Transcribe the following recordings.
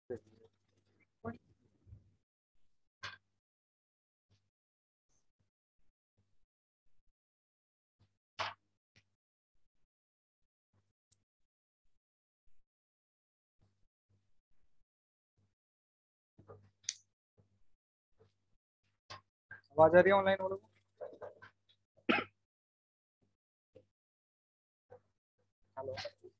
आवाज आ रही है ऑनलाइन वालों को? हेलो।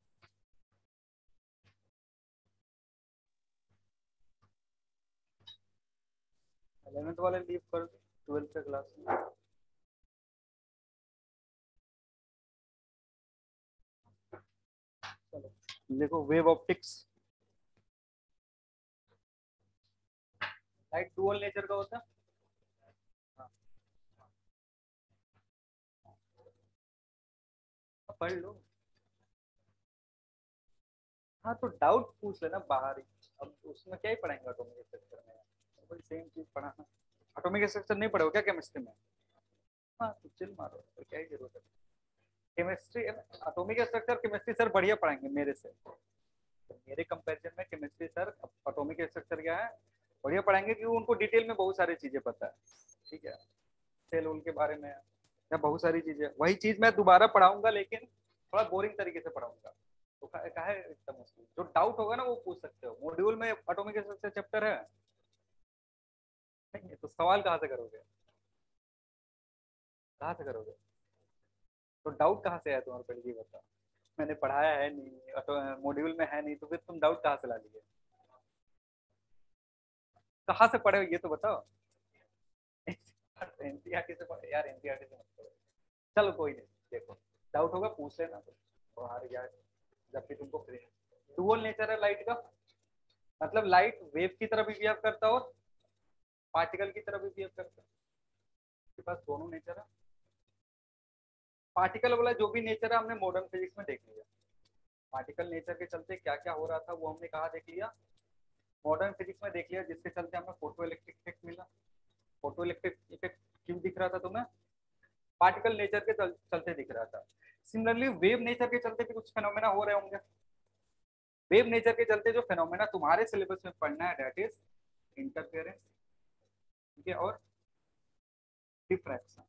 11th वाले लीव कर दो, 12th का क्लास में। चलो देखो, wave optics light dual nature का होता है। हाँ, पढ़ लो। हाँ तो डाउट पूछ लेना बाहर ही। अब उसमें क्या ही पढ़ाएंगे एटॉमिक स्ट्रक्चर में? वही सेम चीज पढ़ाना। एटॉमिक स्ट्रक्चर नहीं पढ़े हो क्या केमिस्ट्री में? हाँ तो चिल मारो, तो क्या ही जरूरत है। Chemistry, atomic structure chemistry sir बढ़िया पढ़ाएंगे मेरे से। तो मेरे कंपैरिजन में केमिस्ट्री सर एटॉमिक स्ट्रक्चर क्या है, बढ़िया पढ़ाएंगे, क्योंकि उनको डिटेल में बहुत सारी चीजें पता है। ठीक है, सेल उल के बारे में या बहुत सारी चीजें, वही चीज मैं दोबारा पढ़ाऊंगा लेकिन थोड़ा बोरिंग तरीके से पढ़ाऊंगा। तो काहे इतना मुश्किल? जो डाउट होगा ना वो पूछ सकते हो। मॉड्यूल में एटॉमिक स्ट्रक्चर चैप्टर है नहीं है, तो सवाल कहाँ से करोगे? कहाँ से करोगे? तो डाउट कहाँ से है तुम्हारे? पहले ये बताओ। मैंने पढ़ाया है नहीं तो मॉड्यूल में है नहीं, तो फिर तुम डाउट कहाँ से ला लिए? कहाँ से पढ़े हो ये तो बताओ। एनसीईआरटी से पढ़े यार? एनसीईआरटी से मत पढ़ो। चलो कोई नहीं, देखो डाउट होगा पूछ लेना तो। बाहर यार, जब भी तुमको फ्री। डुअल नेचर है लाइट का, मतलब लाइट वेव की तरह भी बिहेव करता है और पार्टिकल की तरह भी बिहेव करता है। उसके पास दोनों नेचर है। पार्टिकल वाला जो भी नेचर है हमने मॉडर्न फिजिक्स में देख लिया। पार्टिकल नेचर के चलते क्या क्या हो रहा था वो हमने कहा देख लिया, मॉडर्न फिजिक्स में देख लिया, जिसके चलते हमें फोटो इलेक्ट्रिक इफेक्ट मिला। फोटो इलेक्ट्रिक इफेक्ट क्यों दिख रहा था तुम्हें? पार्टिकल नेचर के चलते दिख रहा था। सिमिलरली वेव नेचर के चलते भी कुछ फेनोमेना हो रहे होंगे। वेव नेचर के चलते जो फेनोमेना तुम्हारे सिलेबस में पढ़ना है दैट इज इंटरफेरेंस, ठीक है, और डिफ्रैक्शन।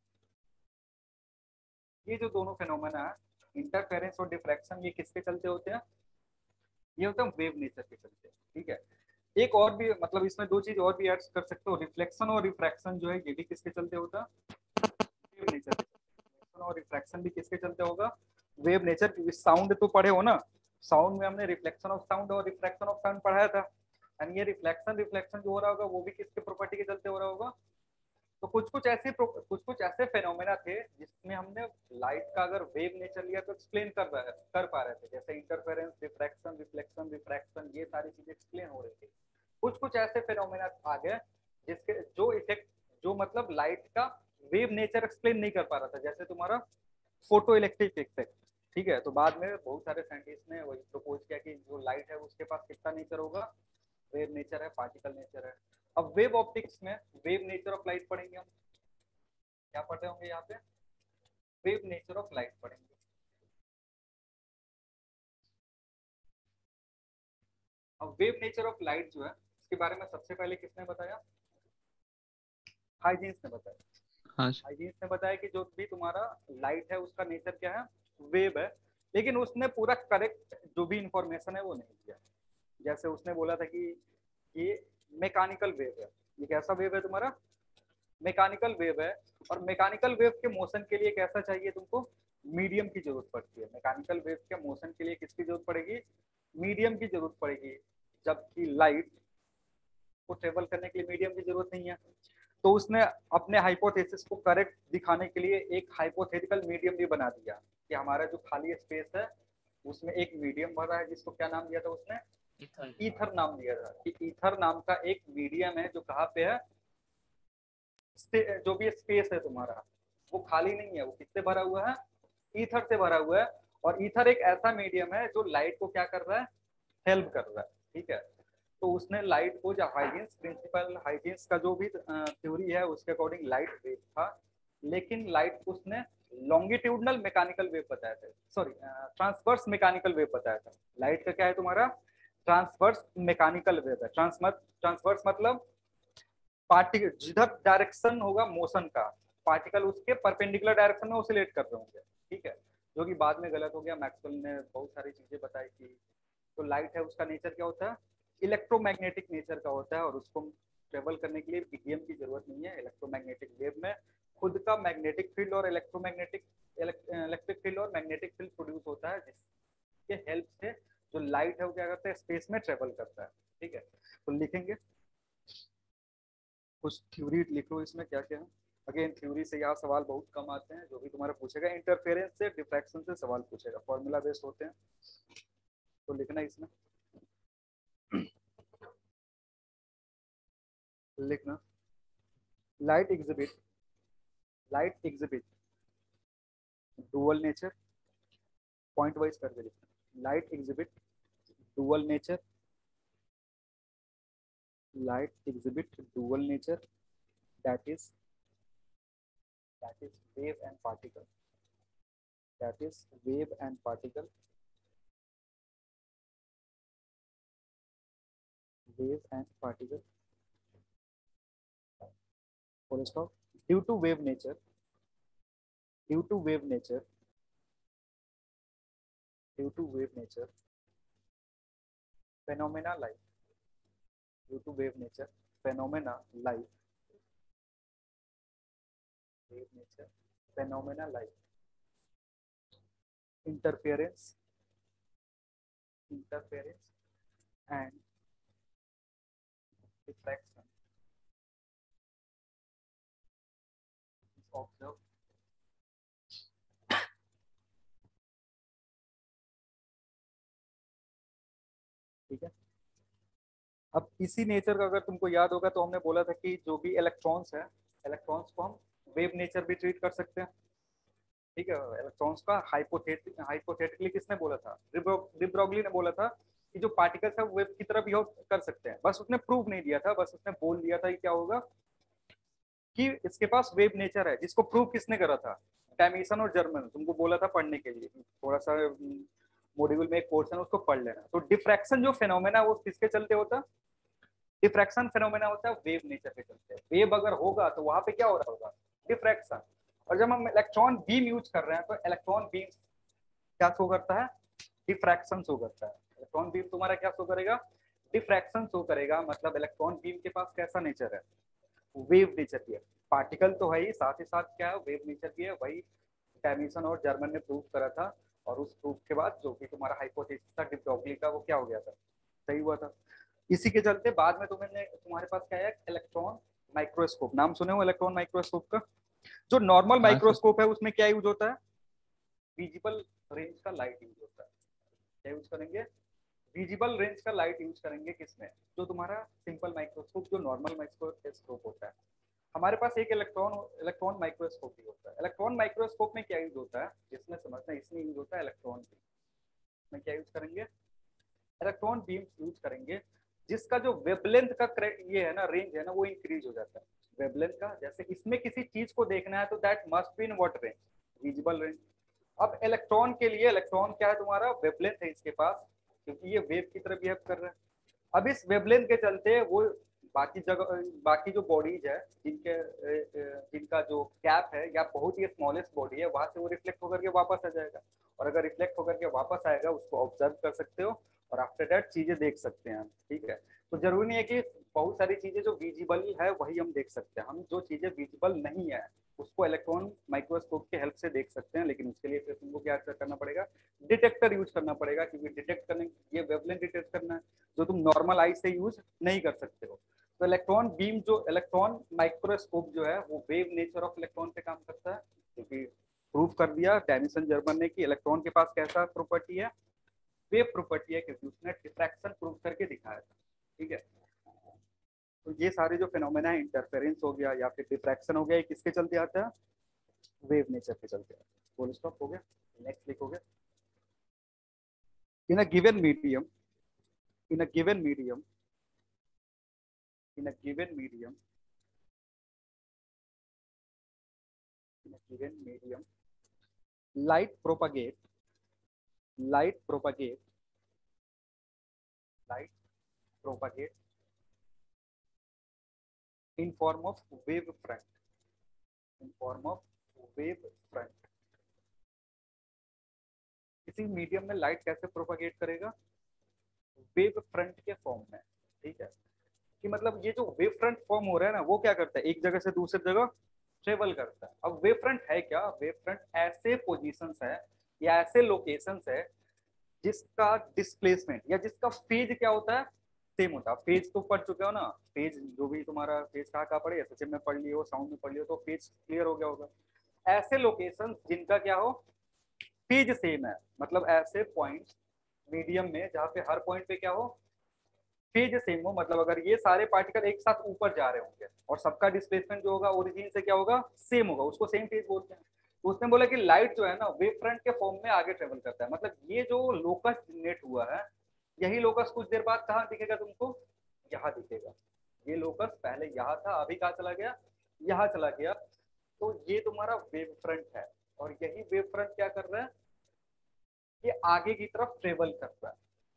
ये जो दोनों फेनोमेना है, इंटरफेरेंस और डिफ्रैक्शन, ये किसके चलते होते हैं? ये होता है वेव नेचर के चलते। ठीक है, एक और भी, मतलब इसमें दो चीज और भी ऐड कर सकते हो, रिफ्लेक्शन और रिफ्रैक्शन जो है ये भी किसके चलते होता है? वेव नेचर के चलते। और रिफ्रैक्शन भी किसके चलते होगा? Wave nature. साउंड तो पढ़े हो ना? साउंड में हमने रिफ्लेक्शन ऑफ साउंड और रिफ्रैक्शन ऑफ साउंड पढ़ाया था। एंड ये रिफ्लेक्शन रिफ्लेक्शन जो हो रहा होगा वो भी किसके प्रॉपर्टी के चलते हो रहा होगा? तो कुछ कुछ ऐसे फेनोमेना थे जिसमें हमने लाइट का अगर वेव नेचर लिया तो एक्सप्लेन कर पा रहे थे, जैसे इंटरफेरेंस, रिफ्रैक्शन, रिफ्लेक्शन, रिफ्रैक्शन, ये सारी चीजें एक्सप्लेन हो रही थी। कुछ कुछ ऐसे फेनोमेना आ गए जिसके जो इफेक्ट, जो मतलब लाइट का वेव नेचर एक्सप्लेन नहीं कर पा रहा था, जैसे तुम्हारा फोटो इलेक्ट्रिक इफेक्ट। ठीक है, तो बाद में बहुत सारे साइंटिस्ट ने वही प्रपोज किया कि जो लाइट है उसके पास कितना नेचर होगा? वेव नेचर है, पार्टिकल नेचर है। अब वेव ऑप्टिक्स में वेव नेचर ऑफ लाइट पढ़ेंगे हम। क्या पढ़े होंगे यहाँ पे? वेव नेचर ऑफ लाइट पढ़ेंगे। अब वेव नेचर ऑफ लाइट जो है इसके बारे में सबसे पहले किसने बताया? हाइजेंस ने बताया। हाँ। हाइजेंस ने बताया कि जो भी तुम्हारा लाइट है उसका नेचर क्या है? वेव है। लेकिन उसने पूरा करेक्ट जो भी इंफॉर्मेशन है वो नहीं दिया। जैसे उसने बोला था कि ये मैकेनिकल वेव है। ये कैसा वेव है तुम्हारा? मैकेनिकल वेव है। और मैकेनिकल वेव के मोशन के लिए कैसा चाहिए तुमको? मीडियम की जरूरत पड़ती है। मैकेनिकल वेव के मोशन के लिए किसकी जरूरत पड़ेगी? मीडियम की जरूरत पड़ेगी। जबकि लाइट को ट्रेवल करने के लिए मीडियम की जरूरत नहीं है। तो उसने अपने हाइपोथेसिस को करेक्ट दिखाने के लिए एक हाइपोथेटिकल मीडियम भी बना दिया कि हमारा जो खाली स्पेस है उसमें एक मीडियम भरा है, जिसको क्या नाम दिया था उसने? ईथर नाम दिया था। कि ईथर नाम का एक मीडियम है जो कहाँ पे है? जो भी स्पेस है तुम्हारा वो खाली नहीं है, वो किससे भरा हुआ है? ईथर से भरा हुआ है। और ईथर एक ऐसा मीडियम है जो लाइट को क्या कर रहा है? हेल्प कर रहा है। ठीक है, तो उसने लाइट को, जो हाइजेंस प्रिंसिपल, हाइजेंस का जो भी थ्योरी है उसके अकॉर्डिंग लाइट वेव था। लेकिन लाइट को उसने लॉन्गिट्यूडनल मैकेनिकल वेव बताया था, सॉरी ट्रांसवर्स मैकेनिकल वेव बताया था। लाइट का क्या है तुम्हारा? ट्रांसवर्स मैकेनिकल वेव है। ट्रांसवर्स मतलब पार्टिकल जिधर डायरेक्शन होगा मोशन का, पार्टिकल उसके परपेंडिकुलर डायरेक्शन में ओसिलेट कर रहे होंगे, ठीक है, जो कि बाद में गलत हो गया। मैक्सवेल ने बहुत सारी चीजें बताई कि तो लाइट है उसका नेचर क्या होता है, इलेक्ट्रोमैग्नेटिक नेचर का होता है, और उसको ट्रेवल करने के लिए मीडियम की जरूरत नहीं है। इलेक्ट्रोमैग्नेटिक वेव में खुद का मैग्नेटिक फील्ड और इलेक्ट्रिक फील्ड और मैग्नेटिक फील्ड प्रोड्यूस होता है, जिसके हेल्प से जो लाइट है वो क्या करता है, स्पेस में ट्रेवल करता है, ठीक है। तो लिखेंगे कुछ थ्योरी लिख लो इसमें क्या क्या है। अगेन थ्योरी से यहाँ सवाल बहुत कम आते हैं, जो भी तुम्हारा पूछेगा इंटरफेरेंस से डिफ्रैक्शन से सवाल पूछेगा, फॉर्मूला बेस्ड होते हैं, तो लिखना इसमें लिखना light exhibit dual nature, point wise करके लिखना। Light exhibit dual nature, that is wave and particle, that is wave and particle, wave and particle, full stop, due to wave nature, due to wave nature, due to wave nature, phenomena like, due to wave nature, phenomena like, wave nature, phenomena like interference, interference and diffraction is observed, ठीक है। अब इसी nature का अगर तुमको याद होगा तो हमने बोला था कि जो भी इलेक्ट्रॉन्स है, इलेक्ट्रॉन्स को हम वेव नेचर भी ट्रीट कर सकते हैं, ठीक है। इलेक्ट्रॉन्स का हाइपोथेटिकली किसने बोला था, डिब्रोगली ने बोला था कि जो पार्टिकल्स है वेव की तरह बिहेव कर सकते हैं, बस उसने प्रूव नहीं दिया था, बस उसने बोल दिया था कि क्या होगा कि इसके पास वेव नेचर है, जिसको प्रूव किसने करा था, डैमिसन और जर्मन, तुमको बोला था पढ़ने के लिए, थोड़ा सा मॉड्यूल में एक पोर्शन उसको पढ़ लेना। तो डिफ्रैक्शन जो फेनोमेना वो किसके चलते होता है, डिफ्रैक्शन फेनोमेना होता है वेव नेचर के चलते। वेव अगर होगा तो वहां पे क्या हो रहा होगा, डिफ्रैक्शन। और जब हम इलेक्ट्रॉन बीम यूज कर रहे हैं तो इलेक्ट्रॉन बीम क्या शो करता है, डिफ्रैक्शन शो करता है। इलेक्ट्रॉन बीम तुम्हारा क्या शो करेगा, डिफ्रैक्शन शो करेगा। मतलब इलेक्ट्रॉन बीम के पास कैसा नेचर है, वेव नेचर की है। पार्टिकल तो है ही, साथ ही साथ क्या है, वेव नेचर की है। वही डैमिसन और जर्मन ने प्रूव करा था, और उस प्रूफ के बाद जो भी तुम्हारा हाइपोथेसिस था डिब्रोगली का, वो क्या हो गया था, सही हुआ था। इसी के चलते बाद में तुम्हारे पास क्या है, इलेक्ट्रॉन माइक्रोस्कोप, नाम सुने हो इलेक्ट्रॉन माइक्रोस्कोप का। जो नॉर्मल हाँ सर। माइक्रोस्कोप है उसमें क्या यूज होता है, विजिबल रेंज का लाइट यूज होता है। क्या यूज करेंगे, विजिबल रेंज का लाइट यूज करेंगे किसमें, जो तुम्हारा सिंपल माइक्रोस्कोप, जो नॉर्मल माइक्रोस्कोप होता है। हमारे पास एक इलेक्ट्रॉन माइक्रोस्कोप भी होता है। इलेक्ट्रॉन माइक्रोस्कोप में क्या यूज होता है, इसमें समझना, इसमें यूज होता है इलेक्ट्रॉन बीम में। क्या यूज करेंगे, इलेक्ट्रॉन बीम यूज करेंगे, जिसका जो वेवलेंथ का ये है ना, रेंज है ना, वो इंक्रीज हो जाता है वेवलेंथ का। जैसे इसमें किसी चीज को देखना है तो that must be in what range, visible range. अब इलेक्ट्रॉन के लिए, इलेक्ट्रॉन क्या है तुम्हारा, वेवलेंथ है इसके पास, क्योंकि ये वेव की तरह बिहेव कर रहा है। अब इस वेवलेंथ के चलते वो बाकी जगह, बाकी जो बॉडीज है जिनका जो कैप है या बहुत ही स्मॉलेस्ट बॉडी है, वहां से वो रिफ्लेक्ट होकर के वापस आ जाएगा। और अगर रिफ्लेक्ट होकर के वापस आएगा, उसको ऑब्जर्व कर सकते हो, और आफ्टर दैट चीजें देख सकते हैं, ठीक है। तो जरूरी नहीं है कि बहुत सारी चीजें जो विजिबल है वही हम देख सकते हैं। हम जो चीजें विजिबल नहीं है उसको इलेक्ट्रॉन माइक्रोस्कोप के हेल्प से देख सकते हैं, लेकिन उसके लिए फिर तुमको क्या करना पड़ेगा, डिटेक्टर यूज करना पड़ेगा, क्योंकि डिटेक्ट करने, ये वेवलेंथ डिटेक्ट करना है जो तुम नॉर्मल आई से यूज नहीं कर सकते हो। तो इलेक्ट्रॉन बीम, जो इलेक्ट्रॉन माइक्रोस्कोप जो है, वो वेव नेचर ऑफ इलेक्ट्रॉन पे काम करता है, क्योंकि प्रूफ कर दिया डैनिसन जर्मन ने कि इलेक्ट्रॉन के पास कैसा प्रॉपर्टी है, वेव प्रॉपर्टी है, क्योंकि उसने डिफ्रैक्शन प्रूफ करके दिखाया था, ठीक है। तो ये सारे जो फिनोमेना है, इंटरफेरेंस हो गया या फिर डिफ्रैक्शन हो गया, ये किसके चलते आता है, वेव नेचर के चलते आता है। फुल स्टॉप हो गया, नेक्स्ट लिखोगे, in a given medium, in a given medium, in a given medium, in a given medium, light propagate, light propagate light propagate in form of wave front, in form of wave front. किसी medium में light कैसे propagate करेगा? Wavefront के form में, ठीक है। कि मतलब ये जो वेव फ्रंट फॉर्म हो रहा है ना, वो क्या करता है, एक जगह से दूसरी जगह ट्रेवल करता है। अब वेव फ्रंट है क्या? वेव फ्रंट ऐसे पोजीशंस है या ऐसे लोकेशंस है जिसका डिस्प्लेसमेंट या जिसका फेज क्या होता है, सेम होता है। फेज तो पढ़ चुके हो ना, फेज जो भी तुम्हारा फेज कहाँ पढ़े, सचिन में पढ़ लियो, साउंड में पढ़ लियो, तो फेज क्लियर हो गया होगा। ऐसे लोकेशन जिनका क्या हो, फेज सेम है, मतलब ऐसे पॉइंट मीडियम में जहाँ पे हर पॉइंट पे क्या हो, फेज सेम हो। मतलब अगर ये सारे पार्टिकल एक साथ ऊपर जा रहे होंगे और सबका डिस्प्लेसमेंट जो होगा ओरिजिन से क्या होगा, सेम होगा, उसको सेम फेज बोलते हैं। तो उसने बोला कि लाइट जो है ना वेव फ्रंट के फॉर्म में आगे ट्रेवल करता है। मतलब ये जो लोकस जनरेट हुआ है, यही लोकस कुछ देर बाद कहाँ दिखेगा तुमको, यहाँ दिखेगा। ये लोकस पहले यहाँ था, अभी कहाँ चला गया, यहाँ चला गया। तो ये तुम्हारा वेव फ्रंट है, और यही वेव फ्रंट क्या कर रहा है, ये आगे की तरफ ट्रेवल कर रहा है।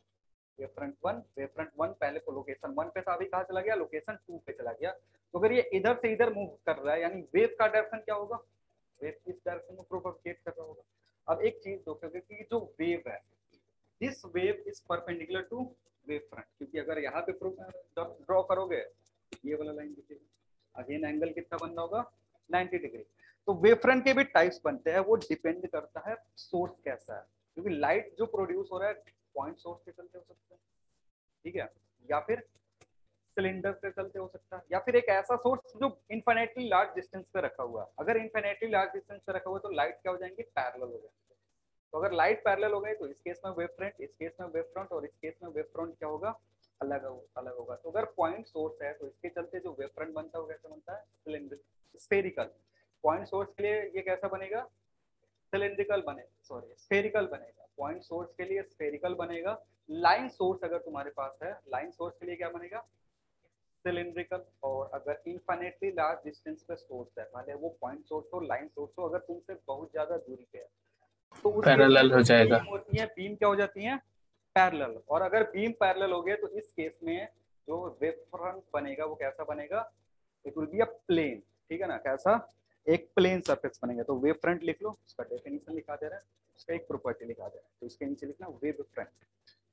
वेव फ्रंट वन पहले को लोकेशन वन पे था, अभी कहाँ चला गया, लोकेशन टू पे चला गया। तो अगर ये इधर से इधर मूव कर रहा है, यानी वेव का डायरेक्शन क्या होगा, वेव किस डायरेक्शन में प्रोपगेट कर रहा होगा। अब एक चीज देखोगे कि जो वेव है, this wave is perpendicular to wave front, क्योंकि अगर यहाँ पे ड्रॉ करोगे ये वाला लाइन दिखेगा, अगेन एंगल कितना बनना होगा, 90 डिग्री। तो वेव फ्रंट के भी टाइप्स बनते हैं, वो डिपेंड करता है सोर्स कैसा है, क्योंकि लाइट जो प्रोड्यूस हो रहा है पॉइंट सोर्स के चलते हो सकता है, ठीक है, या फिर सिलेंडर के चलते हो सकता है, या फिर एक ऐसा सोर्स जो इन्फिनिटली लार्ज डिस्टेंस पे रखा हुआ है। अगर इन्फिनिटली लार्ज डिस्टेंस पे रखा हुआ है तो लाइट क्या हो जाएंगे, पैरेलल हो जाएंगे। तो अगर लाइट पैरेलल हो गए तो इस केस में वेव फ्रंट, इस केस में वेव फ्रंट, और इस केस में वेव फ्रंट क्या होगा, अलग अलग होगा। तो अगर पॉइंट सोर्स है तो इसके चलते जो वेव फ्रंट बनता है वो कैसे बनता है, सिलेंडर स्फेरिकल। पॉइंट सोर्स के लिए ये कैसा बनेगा, सिलिंड्रिकल बने, सॉरी स्फेरिकल बनेगा। पॉइंट सोर्स के लिए स्फेरिकल बनेगा। लाइन सोर्स अगर तुम्हारे पास है, लाइन सोर्स के लिए क्या बनेगा, सिलिंड्रिकल। और अगर इनफाइनेटली लार्ज डिस्टेंस पे सोर्स है, मान वो पॉइंट सोर्स हो, लाइन सोर्स हो, अगर तुमसे बहुत ज्यादा दूरी पे है, तो उस केस में पैरेलल जो हो जाएगा। बीम होती है, बीम क्या हो जाती है, पैरेलल। और अगर बीम पैरेलल हो गए तो इस केस में जो वेव फ्रंट बनेगा वो कैसा बनेगा, it will be a plane, ठीक है ना, कैसा, एक प्लेन सरफेस बनेगा। तो वेव फ्रंट लिख लो, उसका डेफिनेशन लिखा दे रहा है, उसका एक प्रॉपर्टी लिखा दे रहा है, तो इसके नीचे लिखना वेव फ्रंट।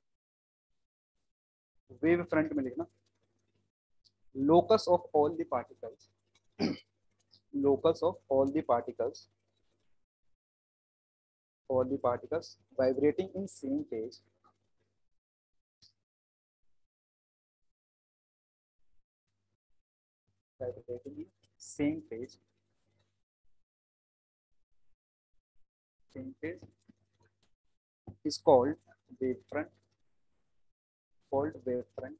वेव फ्रंट में लिखना locus of all the particles, locus of all the particles vibrating in same phase, vibrating in same phase, same phase is called wavefront, called wavefront।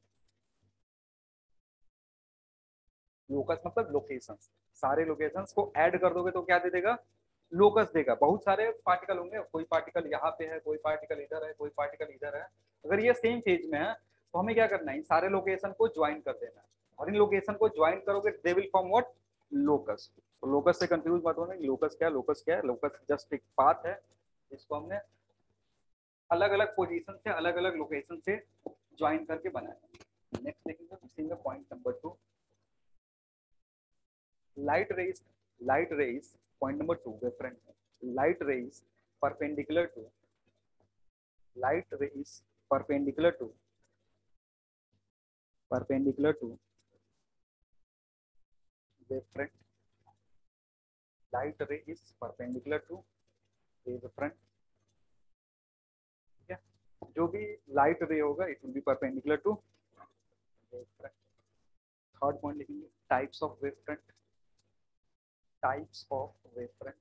Locus मतलब लोकेशंस, सारे locations को add कर दोगे तो क्या दे देगा, लोकस देगा। बहुत सारे पार्टिकल होंगे, कोई पार्टिकल यहाँ पे है, कोई पार्टिकल इधर है, कोई पार्टिकल इधर है। अगर ये सेम फेज में है तो हमें क्या करना है, इन सारे लोकेशन को ज्वाइन कर देना है, और इन लोकेशन को ज्वाइन करोगे they will form what, locus. तो लोकस से कंफ्यूज मत होना, लोकस क्या है, लोकस क्या है, लोकस जस्ट एक पाथ है जिसको हमने अलग अलग पोजीशन से, अलग अलग लोकेशन से ज्वाइन करके बनाया। नेक्स्ट देखेंगे इसी में point number 2, light rays, light rays, point number 2 different, light rays perpendicular to, light rays perpendicular to, perpendicular to wavefront, light ray is perpendicular to wavefront, ठीक है। जो भी लाइट रे होगा it will be perpendicular to wavefront। Third point लिखेंगे types of wavefront, types of wavefront।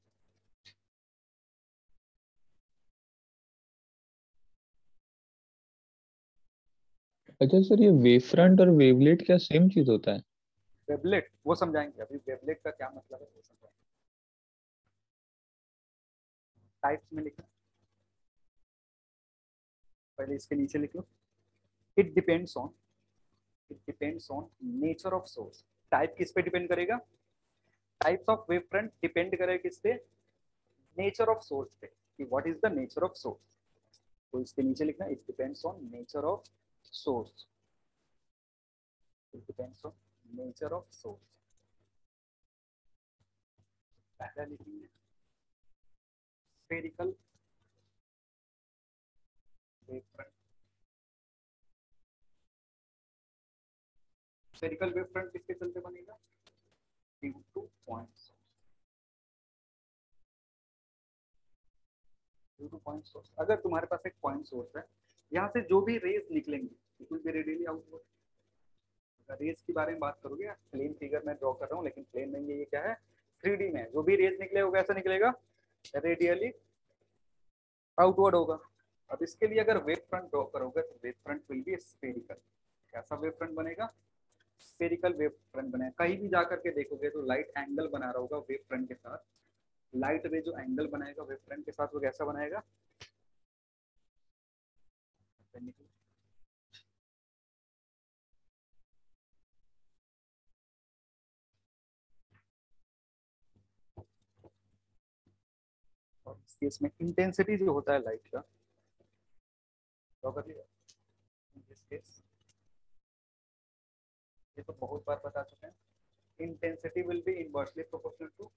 अच्छा sir, ये wave front और wavelet क्या सेम चीज होता है? वेवलेट वो समझाएंगे, अभी वेवलेट का क्या मतलब है वो समझाएंगे। टाइप्स में लिखना, पहले इसके नीचे लिख लो, it depends on, it depends on nature of source. Type किस पे डिपेंड करेगा, types of wave front depend करेगा किस पे, नेचर ऑफ सोर्स पे, कि what is the nature of source. तो इसके नीचे लिखना it depends on nature of source, it depends on nature of source. पहला लिखेंगे spherical wavefront. Spherical wavefront किसके चलते बनेगा? Due to point source. Due to point source, अगर तुम्हारे पास एक पॉइंट सोर्स है, यहाँ से जो भी रेज निकलेंगे it will be radially outward. अगर रेज के बारे में बात करोगे, प्लेन फिगर में ड्रॉ कर रहा हूँ लेकिन प्लेन नहीं है, ये क्या है 3D में, जो भी रेज निकले वो कैसे निकलेगा? रेडियली आउटवर्ड होगा। अब इसके लिए अगर वेव फ्रंट ड्रॉ करोगे तो wavefront will be spherical. कैसा वेव फ्रंट बनेगा? स्फेरिकल वेव फ्रंट बनेगा। कहीं भी जाकर के देखोगे तो लाइट एंगल बना रहा होगा वेव फ्रंट के साथ, लाइट रे जो एंगल बनाएगा वेव फ्रंट के साथ वो कैसा बनाएगा? और इस केस में इंटेंसिटी जो होता है लाइट का, ड्रॉ कर लिया इन दिस केस, ये तो बहुत बार बता चुके हैं, intensity will be inversely proportional to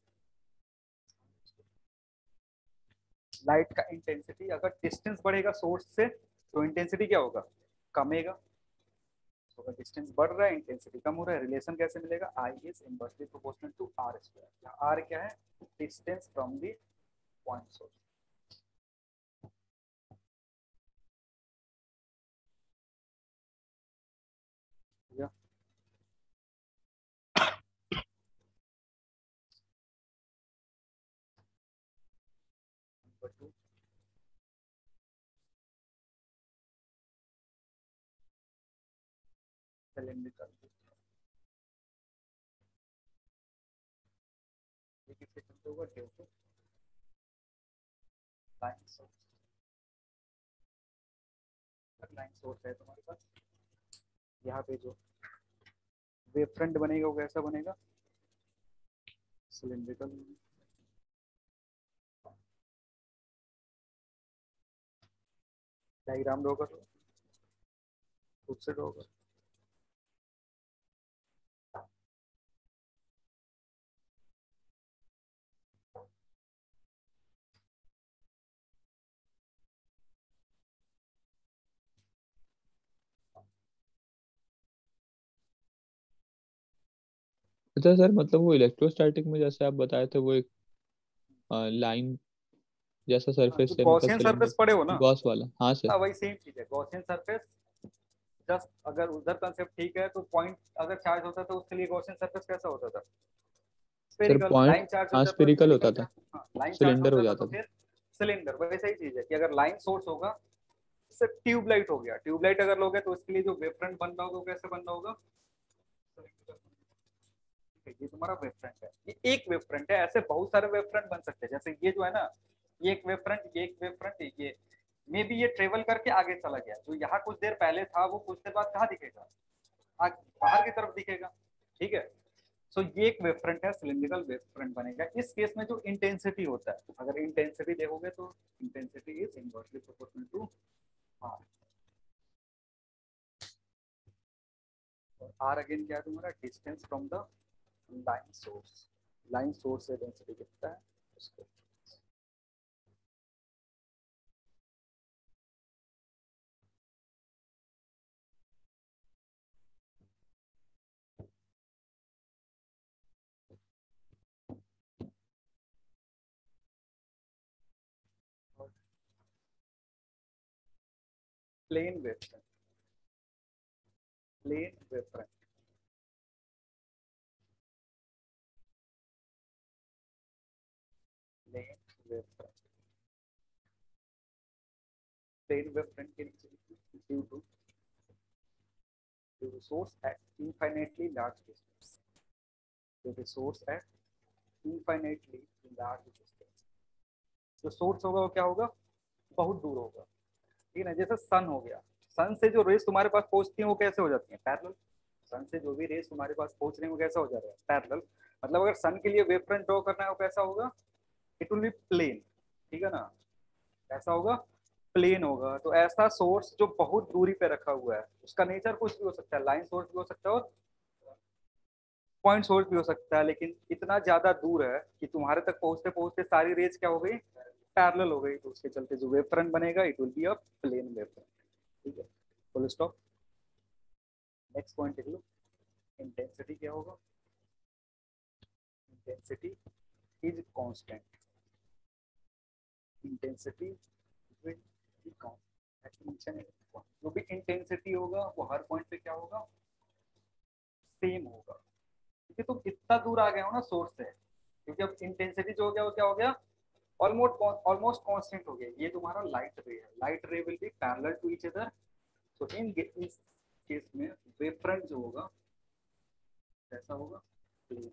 light का इंटेंसिटी। अगर डिस्टेंस बढ़ेगा सोर्स से तो इंटेंसिटी क्या होगा? कमेगा। तो अगर डिस्टेंस बढ़ रहा है इंटेंसिटी कम हो रहा है, रिलेशन कैसे मिलेगा? I is inversely proportional to R square. R क्या है? Distance from the point source. Number 2, cylindrical. ये किसके चलते होगा? Due to line source. Line source है तुम्हारे पास, यहाँ पे जो वेव फ्रंट बनेगा वो कैसा बनेगा? सिलेंड्रिकल। डायग्राम ड्रॉ कर लो, खुद से ड्रॉ कर। अच्छा सर, मतलब वो इलेक्ट्रोस्टैटिक में जैसे आप बताए थे, वो एक लाइन जैसा हाँ, जो सरफेस है, मतलब गॉसियन सिलेंडर, सरफेस पड़े हो ना, गॉस वाला। हाँ सर। हाँ वही सेम चीज है गॉसियन सरफेस। जस्ट अगर उधर कंसेप्ट ठीक है तो पॉइंट अगर चार्ज होता तो उसके लिए गॉसियन सरफेस कैसा होता था? Sir spherical. Point, line charge हाँ होता तो स्फेरिकल स्फेरिकल होता था। था, हाँ, लाइन चार्ज सिलेंडर हो होता था तो जाता था। फिर सिलेंडर। वैसा ही चीज है कि अगर लाइन सोर्स होगा, जैसे ट्यूबलाइट हो गया, ट्यूबलाइट अगर लोगे तो उसके लिए जो वेव फ्रंट बन रहा होगा वो कैसे बन रहा होगा? ये तुम्हारा वेव फ्रंट है, ये एक वेव फ्रंट है। ऐसे बहुत सारे वेव फ्रंट बन सकते हैं, जैसे ये जो है ना, ये एक वेव फ्रंट, ये एक वेव फ्रंट, ये मे बी ये ट्रेवल करके आगे चला गया, जो यहाँ कुछ देर पहले था वो कुछ देर बाद कहाँ दिखेगा? बाहर की तरफ दिखेगा। ठीक है, सो ये एक वेव फ्रंट है, सिलिंड्रिकल वेव फ्रंट बनेगा। इस केस में जो इंटेंसिटी होता है, अगर इंटेंसिटी देखोगे तो intensity is inversely proportional to R. और आर अगेन क्या है तुम्हारा? Distance from the line source. Line source से डेंसिटी कितना है उसको। Plane wavefront, plane wavefront, plane wavefront, plane wavefront के नीचे due to source at infinitely large distance. Due to source at infinitely large distance. जो source होगा वो क्या होगा? बहुत दूर होगा। ठीक है ना, जैसे सन हो गया, सन से जो रेस तुम्हारे पास पहुंचती है वो कैसे हो जाती है? पैरेलल। सन से जो भी रेस तुम्हारे पास पहुंच रही है वो कैसा हो जा रहा है? पैरेलल। मतलब अगर सन के लिए वेव फ्रंट ड्रॉ करना है वो कैसा होगा? It will be plane. ठीक है ना, कैसा होगा? प्लेन होगा। तो ऐसा सोर्स जो बहुत दूरी पे रखा हुआ है, उसका नेचर कुछ भी हो सकता है, लाइन सोर्स भी हो सकता है और पॉइंट सोर्स भी हो सकता है, लेकिन इतना ज्यादा दूर है कि तुम्हारे तक पहुंचते पहुंचते सारी रेज क्या हो गई, पैरेलल हो गई। तो उसके चलते जो वेव फ्रंट बनेगा it will be a plane wavefront. ठीक है, फुल स्टॉप। नेक्स्ट पॉइंट देख लो, इंटेंसिटी क्या होगा, intensity is constant, intensity will be constant. जो भी इंटेंसिटी होगा वो हर पॉइंट पे क्या होगा, सेम होगा। क्योंकि तुम इतना दूर आ गए हो ना सोर्स से, क्योंकि अब इंटेंसिटी जो हो गया वो क्या हो गया, ऑलमोस्ट कांस्टेंट हो गया। ये तुम्हारा लाइट रे है, light ray will be parallel to each other. So in इस केस में वेव फ्रंट जो होगा कैसा होगा, plane.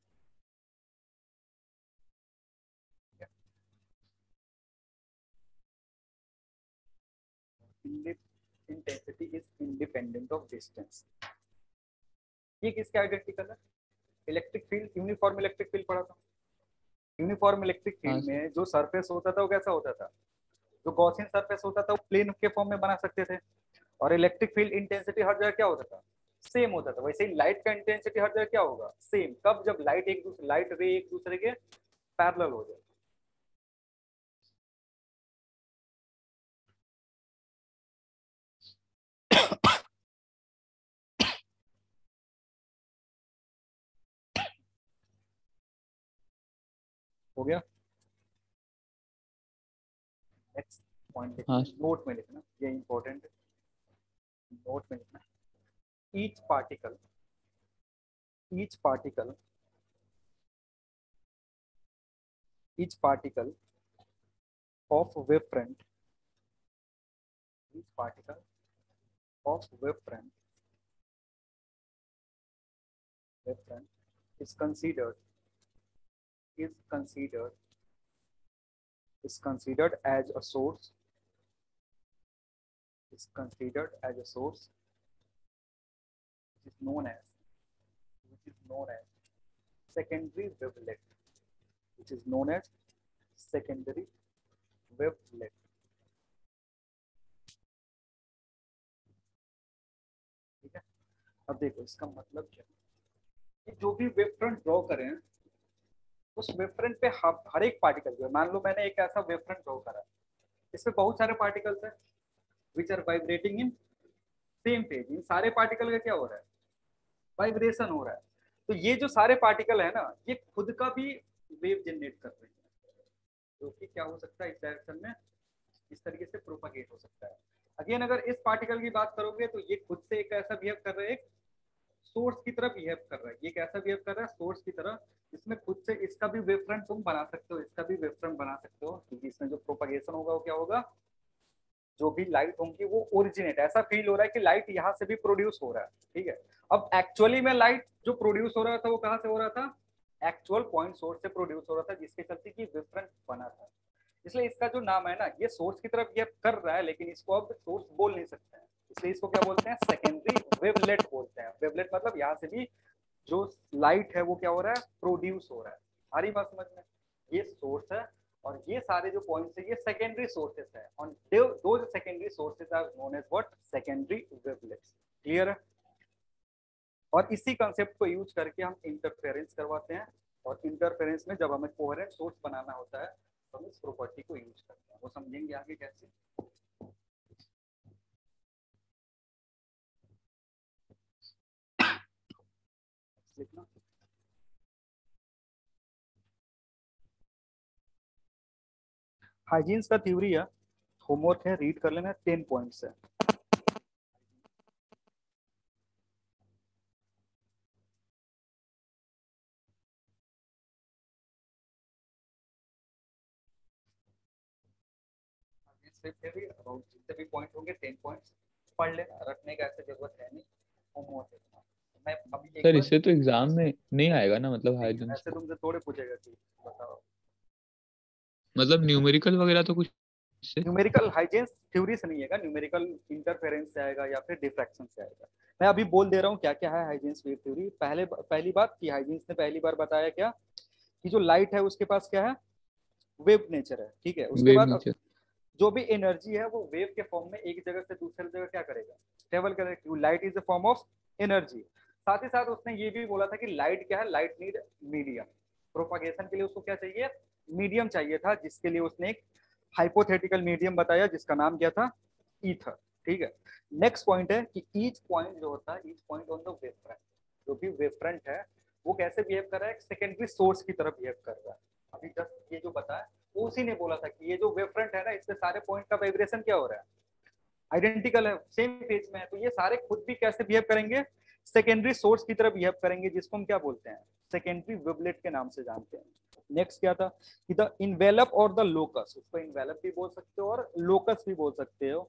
Intensity is independent of distance. ये किसके आइडेंटिकल है, electric field, uniform electric field पढ़ा था। यूनिफॉर्म इलेक्ट्रिक हाँ फील्ड सर। में जो सरफेस होता था वो कैसा होता था, जो गॉसियन सरफेस होता था वो प्लेन के फॉर्म में बना सकते थे। और इलेक्ट्रिक फील्ड इंटेंसिटी हर जगह क्या होता था, सेम होता था। वैसे ही लाइट का इंटेंसिटी हर जगह क्या होगा, सेम। कब, जब लाइट रे एक दूसरे के पैरेलल हो जाए। हो गया। नेक्स्ट पॉइंट लिखना, हाँ नोट में लिखना, ये इंपॉर्टेंट है, नोट में लिखना। Each particle, each particle, each particle of wave front, each particle of wave front is considered is considered is considered as a source, is considered as a source which is known as, which is known as secondary wavelet, which is known as secondary wavelet। ठीक है, अब देखो इसका मतलब क्या है, कि जो भी वेव फ्रंट ड्रॉ करें उस वेव फ्रंट पे हर एक पार्टिकल जो है, मान लो मैंने एक ऐसा वेव फ्रंट ड्रॉ करा, इसमें बहुत सारे पार्टिकल्स हैं which are vibrating in same phase. इन सारे पार्टिकल का क्या हो रहा है, वाइब्रेशन हो रहा है। तो ये जो सारे पार्टिकल है ना, ये खुद का भी वेव जनरेट कर रहे हैं, जो कि क्या हो सकता है, इस डायरेक्शन में इस तरीके से प्रोपागेट हो सकता है। अगेन अगर इस पार्टिकल की बात करोगे तो ये खुद से एक ऐसा बिहेव कर रहा है, एक सोर्स की तरह बिहेव कर रहा है। ये कैसा बिहेव कर रहा है, सोर्स की तरह। इसमें खुद से इसका भी वेव फ्रंट तुम बना सकते हो, इसका भी वेव फ्रंट बना सकते हो, क्योंकि इसमें जो प्रोपागेशन होगा वो क्या होगा, जो भी लाइट होंगी वो ओरिजिनेट, ऐसा फील हो रहा है कि लाइट यहाँ से भी प्रोड्यूस हो रहा है। ठीक है, अब एक्चुअली में लाइट जो प्रोड्यूस हो रहा था वो कहाँ से हो रहा था, एक्चुअल पॉइंट सोर्स से प्रोड्यूस हो रहा था, जिसके चलते कि वेव फ्रंट बना था। इसलिए इसका जो नाम है ना, ये सोर्स की तरफ ये कर रहा है, लेकिन इसको अब सोर्स बोल नहीं सकते हैं, इसलिए इसको क्या बोलते हैं, सेकेंडरी वेवलेट बोलते हैं। वेवलेट मतलब यहाँ से भी जो लाइट है वो क्या हो रहा है, प्रोड्यूस हो रहा है। आ रही बात समझ में, ये सोर्स है और ये सारे जो पॉइंट्स है ये सेकेंडरी सोर्सेस है, और those secondary sources are known as what, secondary wavelets. Clear है। और इसी कंसेप्ट को यूज करके हम इंटरफेरेंस करवाते हैं, और इंटरफेरेंस में जब हमें कोहेरेंट सोर्स बनाना होता है तो हम इस प्रॉपर्टी को यूज करते हैं, वो समझेंगे आगे कैसे। लिखना, हाइजीन्स का थ्योरी है, होमवर्क है, रीड कर लेना, 10 पॉइंट्स है। जितने भी पॉइंट होंगे 10 पॉइंट्स पढ़ लेना, रखने का ऐसे जरूरत है नहीं, होमवर्क है। मैं अभी एक सर, बार इससे तो एग्जाम में नहीं आएगा ना, मतलब नहीं, हाइजेंस ऐसे से? तुमसे थोड़े पूछेगा कि बताओ। मतलब न्यूमेरिकल वगैरह तो कुछ इससे? न्यूमेरिकल हाइजेंस थ्योरी से नहीं आएगा, न्यूमेरिकल इंटरफेरेंस से आएगा या फिर डिफ्रैक्शन से आएगा। मैं अभी बोल दे रहा हूँ क्या क्या है हाइजेंस वेव थ्योरी। पहली बात कि हाइजेंस ने पहली बार बताया क्या, कि जो लाइट है उसके पास क्या है, वेव नेचर है। ठीक है, उसके वेव बाद नेचर। जो भी एनर्जी है वो वेव के फॉर्म में एक जगह से दूसरी जगह क्या करेगा, ट्रेवल करेगा। Light is a form of energy. साथ ही साथ उसने ये भी बोला था कि लाइट क्या है, लाइट नीड मीडियम। प्रोपागेशन के लिए उसको क्या चाहिए, मीडियम चाहिए था, जिसके लिए उसने एक हाइपोथेटिकल मीडियम बताया जिसका नाम क्या था, ईथर। ठीक है। नेक्स्ट पॉइंट है कि ईच पॉइंट जो होता है, each point on the wave front, जो भी वेव फ्रंट है वो कैसे बिहेव कर रहा है, सेकेंडरी सोर्स की तरफ बिहेव कर रहा है। अभी जस्ट ये जो बताया उसी ने बोला था कि ये जो वेव फ्रंट है ना, इसके सारे पॉइंट का वाइब्रेशन क्या हो रहा है, आइडेंटिकल है, सेम फेज में है। तो ये सारे खुद भी कैसे बिहेव करेंगे, सेकेंडरी सोर्स की तरफ बिहेव करेंगे, जिसको हम क्या बोलते हैं, सेकेंडरी वेवलेट के नाम से जानते हैं। नेक्स्ट क्या था कि द इन्वेलप और द लोकस, उसको इन्वेलप भी बोल सकते हो और लोकस भी बोल सकते हो।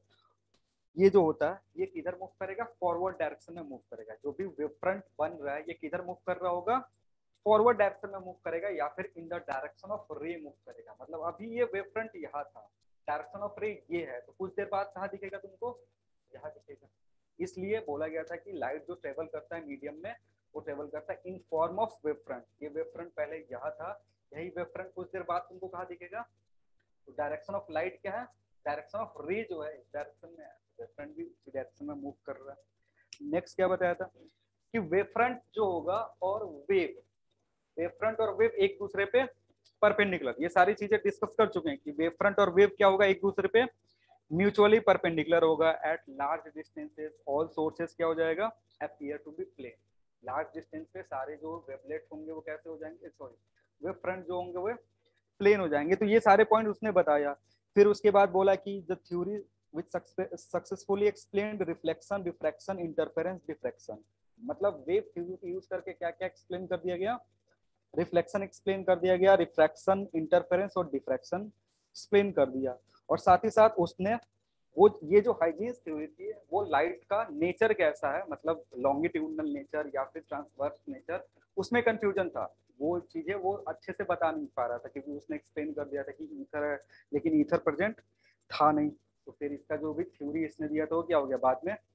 ये जो होता है ये किधर मूव करेगा, फॉरवर्ड डायरेक्शन में मूव करेगा। जो भी वेव फ्रंट बन रहा है ये किधर मूव कर रहा होगा, फॉरवर्ड डायरेक्शन में मूव करेगा, या फिर in the direction of ray move करेगा। मतलब अभी ये वेव फ्रंट यहाँ था, डायरेक्शन ऑफ रे ये है, तो कुछ देर बाद कहाँ दिखेगा तुमको, यहाँ दिखेगा। इसलिए बोला गया था कि लाइट जो ट्रेवल करता है मीडियम में, वो ट्रेवल करता है in form of wave front. ये वेव फ्रंट पहले यहाँ था, यही वेव फ्रंट कुछ देर बाद तुमको कहाँ दिखेगा। तो डायरेक्शन ऑफ लाइट क्या है, डायरेक्शन ऑफ रे जो है इस डायरेक्शन में है, वेव फ्रंट भी इसी डायरेक्शन में मूव कर रहा है। नेक्स्ट क्या बताया था कि वेव फ्रंट जो होगा और वेव, वेव फ्रंट और वेव एक दूसरे पे परपेंडिकुलर, ये सारी चीजें डिस्कस कर चुके हैं कि वेव फ्रंट और वेव क्या होगा, एक दूसरे पे म्यूचुअली परपेंडिकुलर होगा at large distances. All sources क्या हो जाएगा, appear to be plane. Large distance पे सारे जो वेवलेट होंगे वो कैसे हो जाएंगे, सॉरी वेव फ्रंट जो होंगे वो प्लेन हो जाएंगे। तो ये सारे पॉइंट उसने बताया। फिर उसके बाद बोला कि the theory which successfully explained reflection, refraction, interference, diffraction. मतलब वेव थ्योरी यूज करके क्या क्या एक्सप्लेन कर दिया गया, रिफ्लेक्शन एक्सप्लेन कर दिया गया, रिफ्रैक्शन, इंटरफेरेंस और डिफ्रैक्शन एक्सप्लेन कर दिया। और साथ ही साथ उसने वो ये जो हाइजीन्स थ्योरी थी वो लाइट का नेचर कैसा है, मतलब लॉन्गिट्यूडनल नेचर या फिर ट्रांसवर्स नेचर, उसमें कंफ्यूजन था। वो चीजें वो अच्छे से बता नहीं पा रहा था, क्योंकि उसने एक्सप्लेन कर दिया था कि ईथर है, लेकिन ईथर प्रेजेंट था नहीं। तो फिर इसका जो भी थ्योरी इसने दिया था वो क्या हो गया, बाद में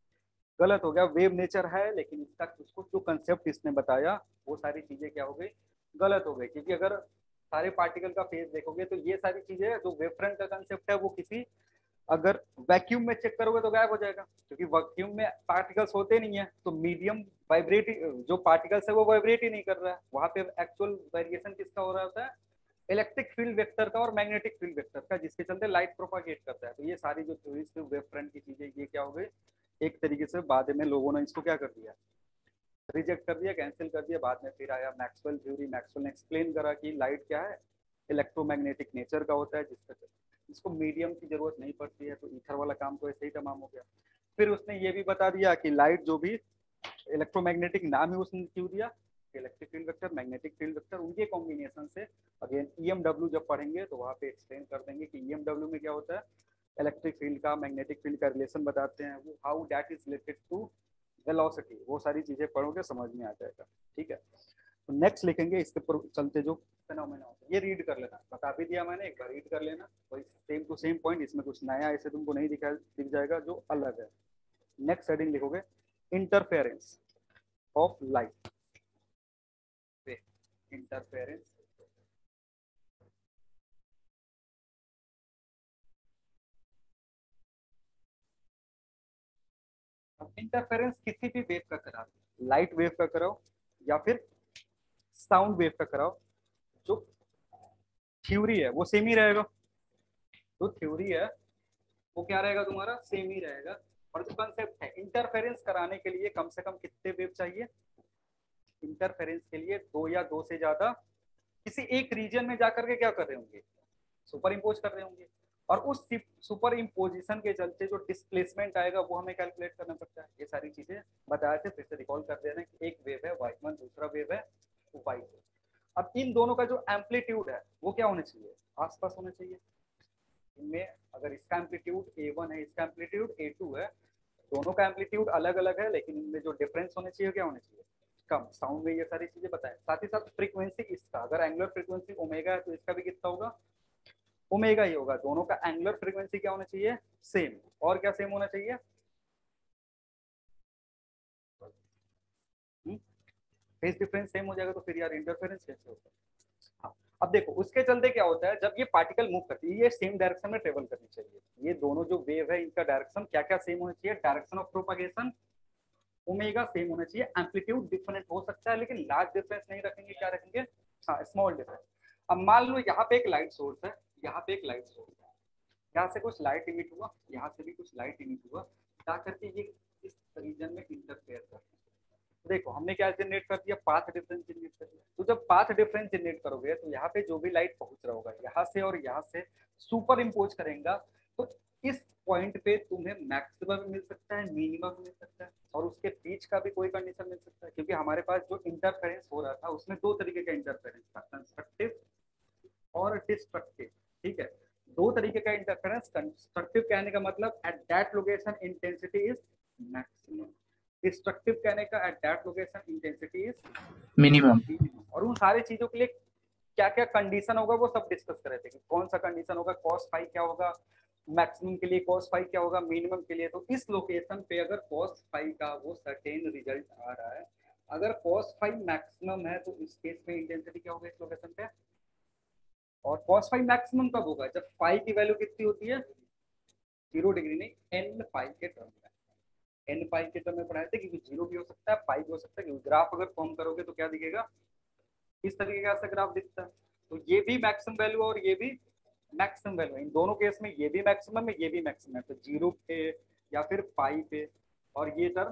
गलत हो गया। वेव नेचर है लेकिन इसका उसको जो कंसेप्ट इसने बताया वो सारी चीजें क्या हो गई, गलत हो गई। क्योंकि अगर सारे पार्टिकल का फेज देखोगे तो ये सारी चीजें जो वेव फ्रंट का कंसेप्ट है वो किसी, अगर वैक्यूम में चेक करोगे तो गायब हो जाएगा, क्योंकि वैक्यूम में पार्टिकल्स होते नहीं है। तो मीडियम वाइब्रेट, जो पार्टिकल्स है वो वाइब्रेट ही नहीं कर रहा है, वहां पे एक्चुअल वेरिएशन किसका हो रहा होता है, इलेक्ट्रिक फील्ड वेक्टर का और मैग्नेटिक फील्ड वेक्टर का, जिसके चलते लाइट प्रोपागेट करता है। तो ये सारी जो थ्योरीज थी वेव फ्रंट की चीजें, ये क्या हो गई, एक तरीके से बाद में लोगों ने इसको क्या कर दिया, रिजेक्ट कर दिया, कैंसिल कर दिया। बाद में फिर आया मैक्सवेल थ्योरी, मैक्सवेल ने एक्सप्लेन करा कि लाइट क्या है, इलेक्ट्रोमैग्नेटिक नेचर का होता है, जिसको मीडियम की जरूरत नहीं पड़ती है। तो ईथर वाला काम तो ऐसे ही तमाम हो गया। फिर उसने ये भी बता दिया कि लाइट जो भी इलेक्ट्रोमैग्नेटिक नाम ही उसने क्यों दिया, electric field vector, magnetic field vector, उनके कॉम्बिनेशन से। अगेन ईएमडब्ल्यू जब पढ़ेंगे तो वहाँ पे एक्सप्लेन कर देंगे कि ईएमडब्ल्यू में क्या होता है, इलेक्ट्रिक फील्ड का मैग्नेटिक फील्ड का रिलेशन बताते हैं, वो how that is related to velocity. वो सारी चीजें पढ़ोगे समझ में आ जाएगा। ठीक है। तो नेक्स्ट लिखेंगे इसके चलते जो फिनोमेना होता है, ये रीड कर लेना, बता भी दिया मैंने, एक बार रीड कर लेना। वही सेम टू सेम पॉइंट, इसमें कुछ नया ऐसे तुमको नहीं दिख जाएगा जो अलग है। नेक्स्ट हेडिंग लिखोगे इंटरफेरेंस ऑफ लाइट, इंटरफेरेंस। अब इंटरफेरेंस किसी भी वेव का कराओ, लाइट वेव का कराओ या फिर साउंड वेव का कराओ, जो थ्योरी है वो सेम ही रहेगा। जो थ्योरी है वो क्या रहेगा तुम्हारा, सेम ही रहेगा। और जो कंसेप्ट है, इंटरफेरेंस कराने के लिए कम से कम कितने वेव चाहिए, इंटरफेरेंस के लिए दो या दो से ज्यादा किसी एक रीजन में जाकर के क्या कर रहे होंगे, सुपर इम्पोज कर रहे होंगे। और उस सुपर इम्पोजिशन के चलते जो डिस्प्लेसमेंट आएगा वो हमें कैलकुलेट करना पड़ता है। ये सारी चीजें बताए थे, फिर से रिकॉल कर देना कि एक वेव है y1, दूसरा वेव है y2। अब इन दोनों का जो एम्पलीट्यूड है वो क्या होना चाहिए, आसपास होना चाहिए। इनमें अगर इसका एम्पलीट्यूड a1 है, इसका एम्पलीट्यूड a2 है, दोनों का एम्पलीट्यूड अलग अलग है, लेकिन इनमें जो डिफरेंस होने चाहिए क्या होने चाहिए, कम। साउंड में ये सारी चीजें बताएं। साथ ही साथ फ्रीक्वेंसी इसका, अगर एंगुलर फ्रीक्वेंसी ओमेगा है तो इसका भी कितना होगा, ओमेगा ही होगा। दोनों का एंगुलर फ्रीक्वेंसी क्या होना चाहिए, सेम। और क्या सेम होना चाहिए, फेज डिफरेंस सेम हो जाएगा तो फिर यार इंटरफेरेंस कैसे होगा। हाँ। अब देखो उसके चलते क्या होता है, जब ये पार्टिकल मूव करती है ये सेम डायरेक्शन में ट्रेवल करनी चाहिए। ये दोनों जो वेव है इनका डायरेक्शन क्या क्या सेम होना चाहिए, direction of propagation omega same होना चाहिए, एम्पलीट्यूड डिफरेंट हो सकता है लेकिन लार्ज डिफरेंस नहीं रखेंगे, क्या रखेंगे, हाँ स्मॉल डिफरेंस। अब मान लो यहाँ पे एक लाइट सोर्स है, यहाँ पे एक लाइट सोर्स है, यहाँ से कुछ लाइट इमिट हुआ, यहाँ से भी कुछ लाइट इमिट हुआ, क्या करके ये इस रीजन में इंटरफेयर करते हैं। देखो हमने क्या जनरेट कर दिया, पाथ डिफरेंस जनरेट कर दिया। तो जब पाथ डिफरेंस जनरेट करोगे तो यहाँ पे जो भी लाइट पहुंच रहा होगा यहाँ से और यहाँ से सुपर इम्पोज करेगा, तो इस पॉइंट पे तुम्हें मैक्सिमम मिल सकता है, मिनिमम मिल सकता है, और उसके बीच का भी कोई कंडीशन मिल सकता है, क्योंकि हमारे पास जो इंटरफेरेंस हो रहा था उसमें दो तरीके का इंटरफेरेंस था, कंस्ट्रक्टिव और डिस्ट्रक्टिव। ठीक है, दो तरीके का इंटरफेरेंस। कंस्ट्रक्टिव कहने का मतलब at that location intensity is maximum, destructive कहने का at that location intensity is minimum. और उन सारी चीजों के लिए क्या क्या कंडीशन होगा वो सब डिस्कस कर रहे थे कि कौन सा कंडीशन होगा, cos फाई क्या होगा मैक्सिमम के लिए, cos फाई क्या होगा मिनिमम के लिए। तो इस लोकेशन पे अगर cos फाई का वो सर्टेन रिजल्ट आ रहा है, अगर cos फाई मैक्सिमम है तो इस केस में इंटेंसिटी क्या होगा इस लोकेशन पे, और cos फाई मैक्सिमम कब होगा, जब फाई की वैल्यू कितनी होती है 0 डिग्री नहीं एन पाई के टर्म में, एन पाई के टर्म में पढ़ाए थे, क्योंकि 0 भी हो सकता है पाई भी हो सकता है, क्योंकि ग्राफ अगर फॉर्म करोगे तो क्या दिखेगा, इस तरीके का ग्राफ दिखता है। तो ये भी मैक्सिमम वैल्यू और ये भी मैक्सिमम वैल्यू है, इन दोनों केस में ये भी मैक्सिमम है ये भी मैक्सिमम है, तो 0 पे या फिर पाई पे, और ये टर्म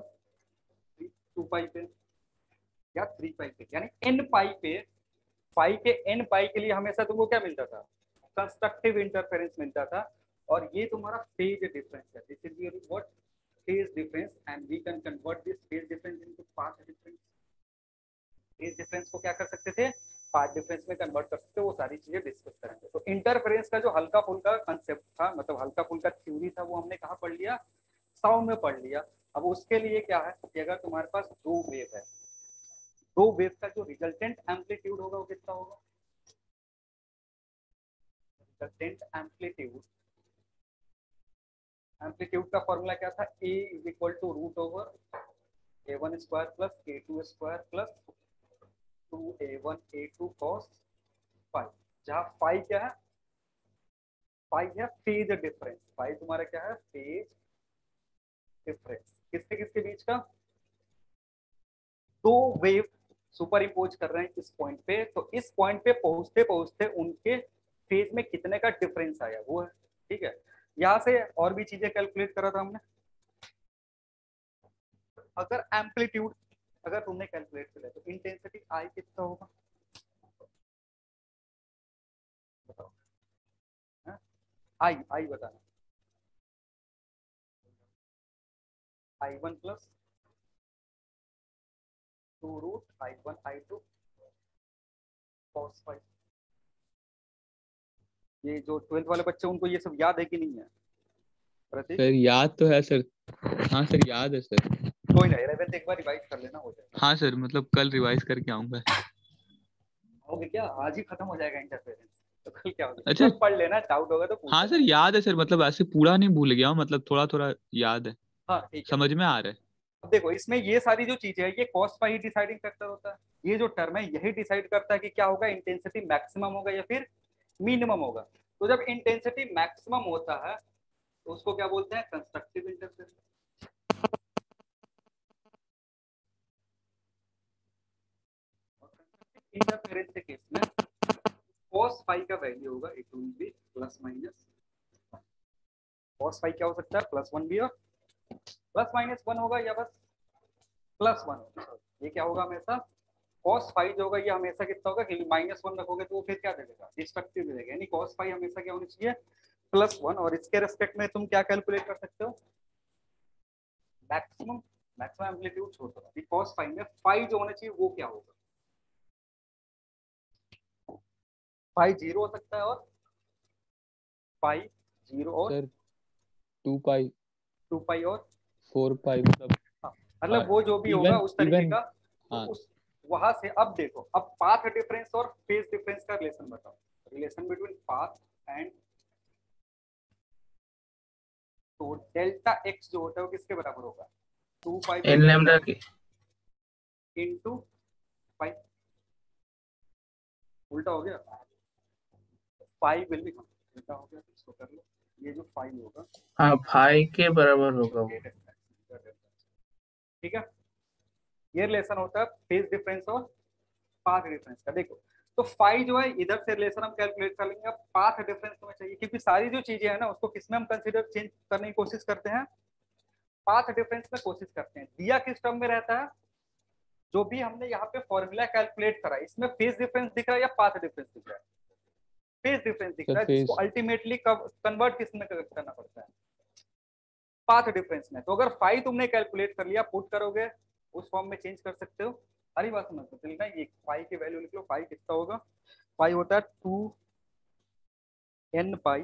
2 पाई पे या 3 पाई पे, यानी एन पाई पे, पाई के एन पाई के लिए हमेशा तुमको क्या मिलता था, कंस्ट्रक्टिव इंटरफेरेंस मिलता था, और ये तुम्हारा फेज डिफरेंस है, this is your what phase difference, and we can convert this phase difference into path difference. Phase difference को क्या कर सकते थे, पाथ डिफरेंस में कन्वर्ट कर सकते, वो सारी चीजें डिस्कस करेंगे। तो इंटरफेरेंस का जो हल्का फुल्का कंसेप्ट था, मतलब हल्का फुल्का थ्योरी था, वो हमने कहाँ पढ़ लिया, साउंड में पढ़ लिया। अब उसके लिए क्या है कि अगर तुम्हारे पास दो वेव है, दो वेव का जो रिजल्टेंट एम्पलीट्यूड होगा वो कितना होगा, रिजल्टेंट एम्पलीट्यूड, एम्पलीट्यूड का फॉर्मूला क्या था, A is equal to root over a1 square plus a2 square plus 2a1 a2 cos phi, जहाँ फाइव क्या है, फाइव है फेज डिफरेंस, फाइव तुम्हारा क्या है फेज डिफरेंस, किसके किसके बीच का, दो वेव सुपर इम्पोज कर रहे हैं इस पॉइंट पे, तो इस पॉइंट पे पहुंचते पहुंचते उनके फेज में कितने का डिफरेंस आया वो है। ठीक है, यहाँ से और भी चीजें कैलकुलेट करा था हमने, अगर एम्पलीट्यूड अगर तुमने कैलकुलेट कर लिया तो इंटेंसिटी आई कितना होगा, बताओ, आई आई बताना, I1 plus 2 root I1 I2 cos five. ये जो 12th वाले बच्चे उनको ये सब याद है कि नहीं है प्रतीक? सर याद तो है सर, हाँ सर याद है सर। कोई ना 11th एक बार रिवाइज कर लेना, हो जाएगा। हाँ सर, मतलब कल रिवाइज करके आऊंगा। हो गया क्या, आज ही खत्म हो जाएगा इंटरफेरेंस, तो कल क्या होगा अच्छा, तुरंत पढ़ लेना, डाउट होगा तो पूछ हाँ सर लेना। याद है सर, मतलब ऐसे पूरा नहीं भूल गया हूँ, मतलब थोड़ा थोड़ा याद है, हाँ ठीक है। समझ में आ रहा है। अब देखो इसमें ये सारी जो चीजें है ये कॉस्ट का ही डिसाइडिंग फैक्टर होता है, ये जो टर्म है यही डिसाइड करता है कि क्या होगा, इंटेंसिटी मैक्सिमम होगा या फिर मिनिमम होगा। तो जब इंटेंसिटी मैक्सिमम होता है तो उसको क्या बोलते हैं, कंस्ट्रक्टिव इंटरफेरेंस। इंटरफेरेंस के केस में cos फाई का वैल्यू होगा it will be plus minus, cos phi क्या हो सकता है प्लस वन भी, और प्लस माइनस वन होगा या बस प्लस वन होगा, ये क्या होगा हमेशा cos फाई जो होगा ये हमेशा कितना होगा, क्योंकि माइनस वन रखोगे तो वो फिर क्या देगा, डिस्ट्रक्टिव देगा, यानी cos फाई हमेशा क्या होनी चाहिए प्लस वन। और इसके रेस्पेक्ट में तुम क्या कैलकुलेट कर सकते हो, मैक्सिमम, मैक्सिमम एम्पलीट्यूड छोड़ दो, अभी cos फाई में फाई जो होना चाहिए वो क्या होगा, फाई जीरो हो सकता है और फाई जीरो और सर 2 पाई 2 पाई और 4 पाई, मतलब हाँ, मतलब वो जो भी होगा इवन उस तरीके इवन का। तो हाँ उस वहां से अब देखो, अब पाथ डिफरेंस और फेज डिफरेंस का रिलेशन बताओ, रिलेशन बिटवीन पाथ एंड, तो डेल्टा एक्स जो होता है वो किसके बराबर होगा, 2 पाई एन लैम्डा के। इंटू पाई, उल्टा हो गया, फाइव विल बी, क्या हो गया इसको कर लो, ये जो फाइव होगा हाँ 5 के बराबर होगा वो। ठीक है, ये रिलेशन होता है फेज डिफरेंस और पाथ डिफरेंस का। देखो तो फाइव जो है इधर से रिलेशन हम कैलकुलेट कर लेंगे, अब पाथ डिफरेंस हमें चाहिए क्योंकि सारी जो चीजें हैं ना उसको किसमें हम कंसीडर चेंज करने की कोशिश करते हैं, पाथ डिफरेंस में कोशिश करते हैं। दिया किस टर्म में रहता है, जो भी हमने यहाँ पे फॉर्मूला कैलकुलेट करा इसमें फेज डिफरेंस दिख रहा है या पाथ डिफरेंस दिख रहा है, फेज डिफरेंस दिख रहा है, जिसको फेज अल्टीमेटली कन्वर्ट किस में करना पड़ता है, पाथ डिफरेंस में। तो अगर फाइव तुमने कैलकुलेट कर लिया, पुट करोगे उस फॉर्म में चेंज कर सकते हो। सारी बात समझ सकते हो, ये फाइव की वैल्यू लिख लो, फाइव कितना होगा, फाइव होता है 2n पाई,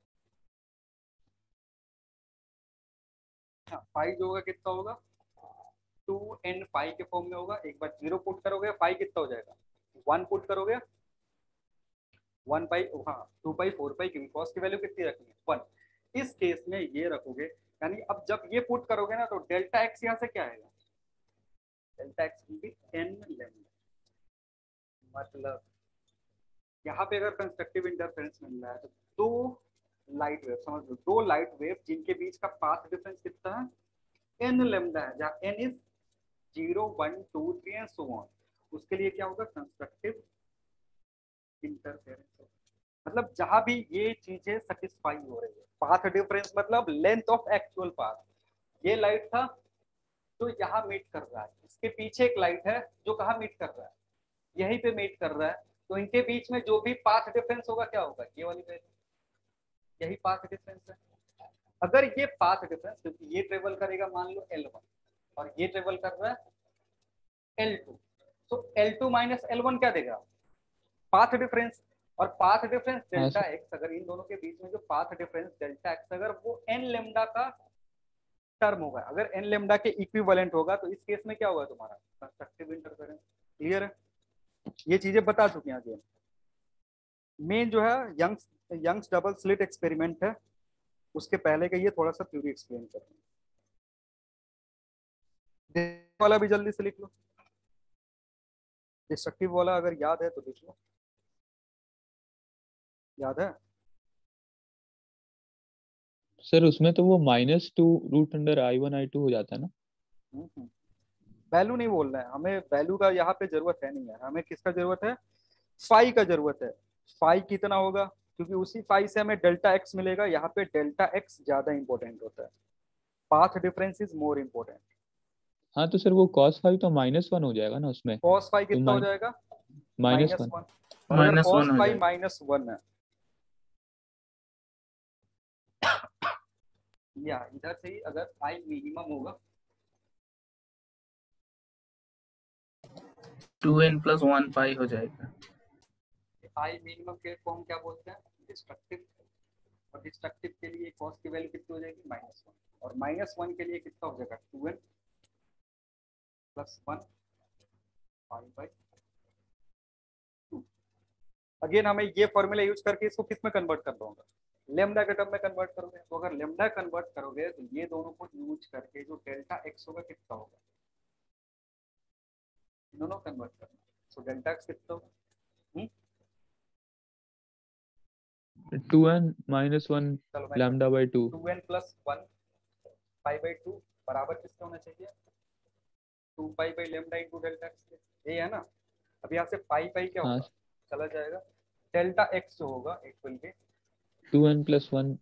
हाँ फाइव जो होगा कितना होगा 2n पाई के फॉर्म में होगा। एक बार जीरो पुट करोगे फाइव कितना हो जाएगा, 1 पुट करोगे 1 पाई, हाँ 2 पाई 4 पाई, क्योंकि कॉस की वैल्यू कितनी रखनी है 1। इस केस में ये रखोगे, यानी अब जब ये पुट करोगे ना तो डेल्टा एक्स यहाँ से क्या आएगा, delta x will be n lambda. मतलब यहाँ पे अगर कंस्ट्रक्टिव इंटरफेरेंस मिल रहा है तो दो लाइट वेव, समझ लो दो लाइट वेव जिनके बीच का पाथ डिफरेंस कितना है n लैम्डा है, जहाँ n is 0 1 2 3 and so on, उसके लिए क्या होगा कंस्ट्रक्टिव इंटरफेरेंस। मतलब जहां भी ये चीजें सेटिस्फाई हो रही है, पाथ डिफरेंस मतलब लेंथ ऑफ एक्चुअल पाथ, ये लाइट था जो यहाँ मीट कर रहा है, इसके पीछे एक लाइट है जो कहाँ मीट कर रहा है, यहीं पे मीट कर रहा है, तो इनके बीच में जो भी पाथ डिफरेंस होगा क्या होगा, ये वाली वैल्यू, यही पाथ डिफरेंस है। अगर ये पाथ डिफरेंस, क्योंकि ये ट्रेवल करेगा मान लो L1 और ये ट्रेवल कर रहा है L2, तो L2 माइनस L1 क्या देगा, पाथ डिफरेंस। और पाथ डिफरेंस डेल्टा एक्स, अगर इन दोनों के बीच में जो पाथ डिफरेंस डेल्टा एक्स अगर वो n लेमडा का टर्म होगा, अगर n लेमडा के इक्विवेलेंट होगा, तो इस केस में क्या होगा तुम्हारा कंस्ट्रक्टिव इंटरफेरेंस। क्लियर है, ये चीजें बता चुके हैं आगे। मेन जो है यंग्स डबल स्लिट एक्सपेरिमेंट है, उसके पहले का ये थोड़ा सा थ्योरी एक्सप्लेन करते हैं। वाला भी जल्दी से लिख लो, डिस्ट्रक्टिव वाला अगर याद है तो लिख लो, याद है सर उसमें तो वो -2√√i1i2 हो जाता है ना। वैल्यू नहीं बोल रहे हैं हमें, वैल्यू का यहाँ पे जरूरत है नहीं है, हमें किसका जरूरत है, फाई का जरूरत है। फाई कितना होगा, क्योंकि उसी फाई से हमें डेल्टा एक्स मिलेगा, यहाँ पे डेल्टा एक्स ज्यादा इंपॉर्टेंट होता है, path difference is more important. हाँ तो सर वो cos 5 तो -1 हो जाएगा ना उसमें, कॉस फाई तो कितना हो जाएगा -1। -1, और अगर -1 कॉस हो फाई जाएगा। -1 है, या इधर से ही अगर आई मिनिमम होगा 2n+1 पाई हो जाएगा। आई मिनिमम के फॉर्म क्या बोलते हैं डिस्ट्रक्टिव, और डिस्ट्रक्टिव के लिए कॉस की वैल्यू कितनी हो जाएगी -1, और -1 के लिए कितना हो जाएगा 2n+1 पाई/2। अगेन हमें ये फॉर्मूला यूज करके इसको किस में कन्वर्ट कर दूंगा, लेमडा के टर्म में कन्वर्ट करोगे। तो अगर लेमडा कन्वर्ट करोगे तो ये दोनों को यूज करके जो डेल्टा एक्स होगा कितना होगा, दोनों कन्वर्ट करना, तो डेल्टा एक्स कितना होगा 2n -1 चलो मैं λ/2। 2n+1 पाई/2 बराबर किसका होना चाहिए 2 pi lambda into delta x, ये है ना। अब यहाँ से पाई क्या हाँ होगा, चला जाएगा, डेल्टा एक्स जो होगा it will B 2n+1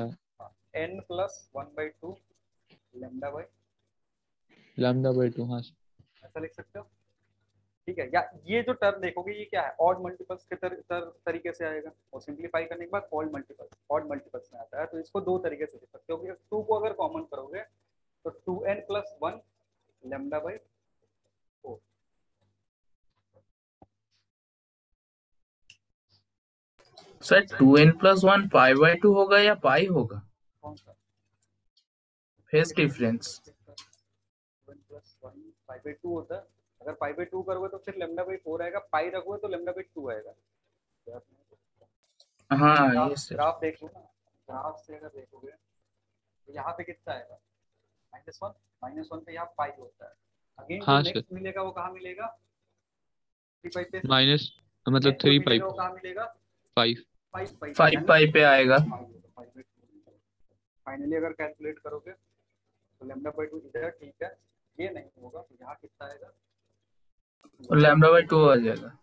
n+1/2 λ/, λ/2। हाँ ऐसा लिख सकते हो। ठीक है, या ये जो टर्म देखोगे ये क्या है, ऑड मल्टीपल्स के तरीके से आएगा, और सिंप्लीफाई करने के बाद ऑड मल्टीपल्स में आता है, तो इसको दो तरीके से लिख सकते हो। टू को अगर कॉमन करोगे तो 2n+1 λ/4। सर 2n+1 पाई/2 होगा या पाई होगा, कौन सा फेज डिफरेंस? 2n+1 पाई/2 होता है, अगर पाई/2 करोगे तो फिर λ/4 आएगा, पाई रखोगे तो λ/2 आएगा। हाँ ये ग्राफ सर। ग्राफ देख लो ना, ग्राफ से अगर देखोगे तो यहाँ पे कितना आएगा -1, -1 पे यहाँ पाई होता है। अगेन जो हाँ सर, नेक्स्ट मिलेगा वो कहाँ मिलेगा 3 पाई पे, माइनस मतलब नेक्स्ट जो 3 पाई मिलेगा वो कहाँ मिलेगा 5। 5 पाई 5 पाई पे आएगा। फाइनली अगर कैलकुलेट करोगे तो लैम्डा बाई 2 इधर, ठीक है, ये नहीं होगा तो यहाँ कितना आएगा, और लैम्डा बाई 2 आ जाएगा।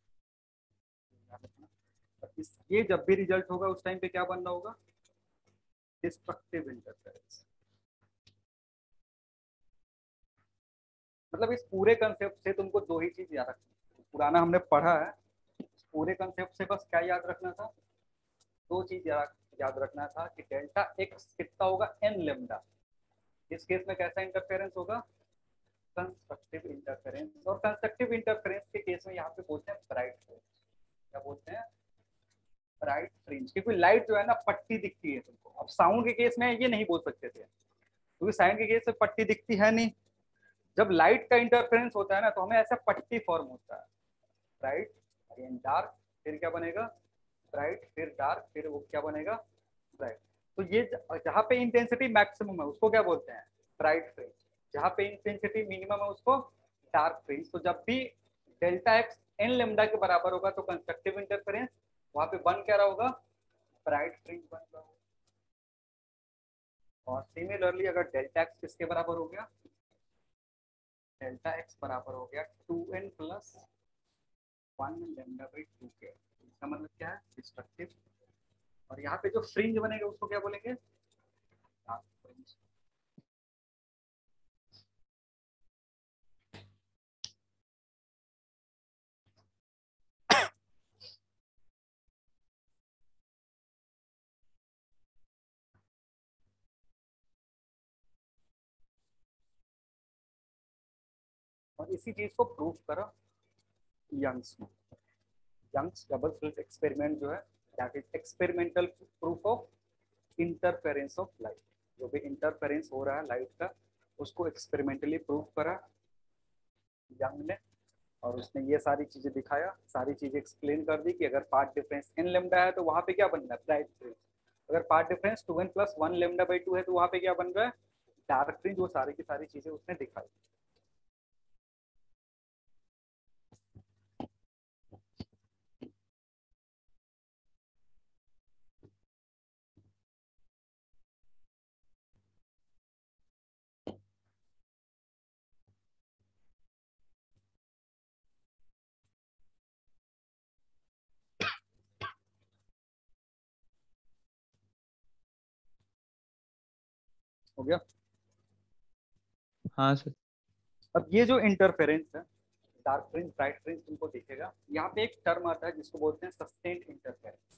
ये जब भी रिजल्ट होगा उस टाइम पे क्या बनना होगा, डिस्ट्रक्टिव इंटरफेरेंस। मतलब इस पूरे कंसेप्ट से तुमको दो ही चीज याद रखनी, पुराना हमने पढ़ा है, पूरे कंसेप्ट से बस क्या याद रखना था, दो चीज याद रखना था कि डेल्टा एक्स कितना होगा, एन लेमडा। इस केस में कैसा इंटरफेरेंस होगा, कंस्ट्रक्टिव इंटरफेरेंस। और कंस्ट्रक्टिव इंटरफेरेंस के केस में यहाँ पे बोलते हैं ब्राइट फ्रिंज। क्या बोलते हैं, ब्राइट फ्रिंज। क्योंकि लाइट जो है ना पट्टी दिखती है तुमको। अब साउंड के केस में ये नहीं बोल सकते थे, क्योंकि साउंड के केस में पट्टी दिखती है नहीं। जब लाइट का इंटरफेरेंस होता है ना तो हमें ऐसा पट्टी फॉर्म होता है, ब्राइट अगेन डार्क, फिर क्या बनेगा, ब्राइट, फिर डार्क, फिर वो क्या बनेगा, ब्राइट। तो ये जहाँ पे इंटेंसिटी मैक्सिमम है उसको क्या बोलते हैं, ब्राइट फ्रिंज। जहाँ पे इंटेंसिटी मिनिमम है उसको डार्क फ्रिंज। तो जब भी डेल्टा एक्स एन लेमडा के बराबर होगा तो कंस्ट्रक्टिव इंटरफेरेंस, वहां पे बन क्या रहा होगा, ब्राइट फ्रिंज बन रहा होगा। और सिमिलरली अगर डेल्टा एक्स किसके बराबर हो गया, डेल्टा एक्स बराबर हो गया 2n प्लस 1 लैम्डा बाई 2 के, इसका मतलब क्या है, डिस्ट्रक्टिव। और यहाँ पे जो फ्रिंज बनेगा उसको क्या बोलेंगे, डार्क फ्रिंज। और इसी चीज को प्रूव करा यंग्स में। यंग्स डबल स्लिट एक्सपेरिमेंट जो है, that is experimental proof of interference of light. जो भी इंटरफेरेंस हो रहा है लाइट का उसको एक्सपेरिमेंटली प्रूव करा यंग ने। और उसने ये सारी चीजें दिखाया, सारी चीजें एक्सप्लेन कर दी कि अगर पार्ट डिफरेंस एन लेमडा है तो वहां पे क्या बन रहा है, ब्राइट फ्रिंज। अगर path difference 2n plus 1 lambda by 2 है तो वहां पे क्या बन रहा है, डार्क फ्रिंज। वो सारी की सारी चीजें उसने दिखाई। हो गया। हाँ सर। अब ये जो इंटरफेरेंस है, डार्क फ्रिंज ब्राइट फ्रिंज, तुमको दिखेगा यहाँ पे एक टर्म आता है जिसको बोलते हैं सस्टेन्ड इंटरफेरेंस।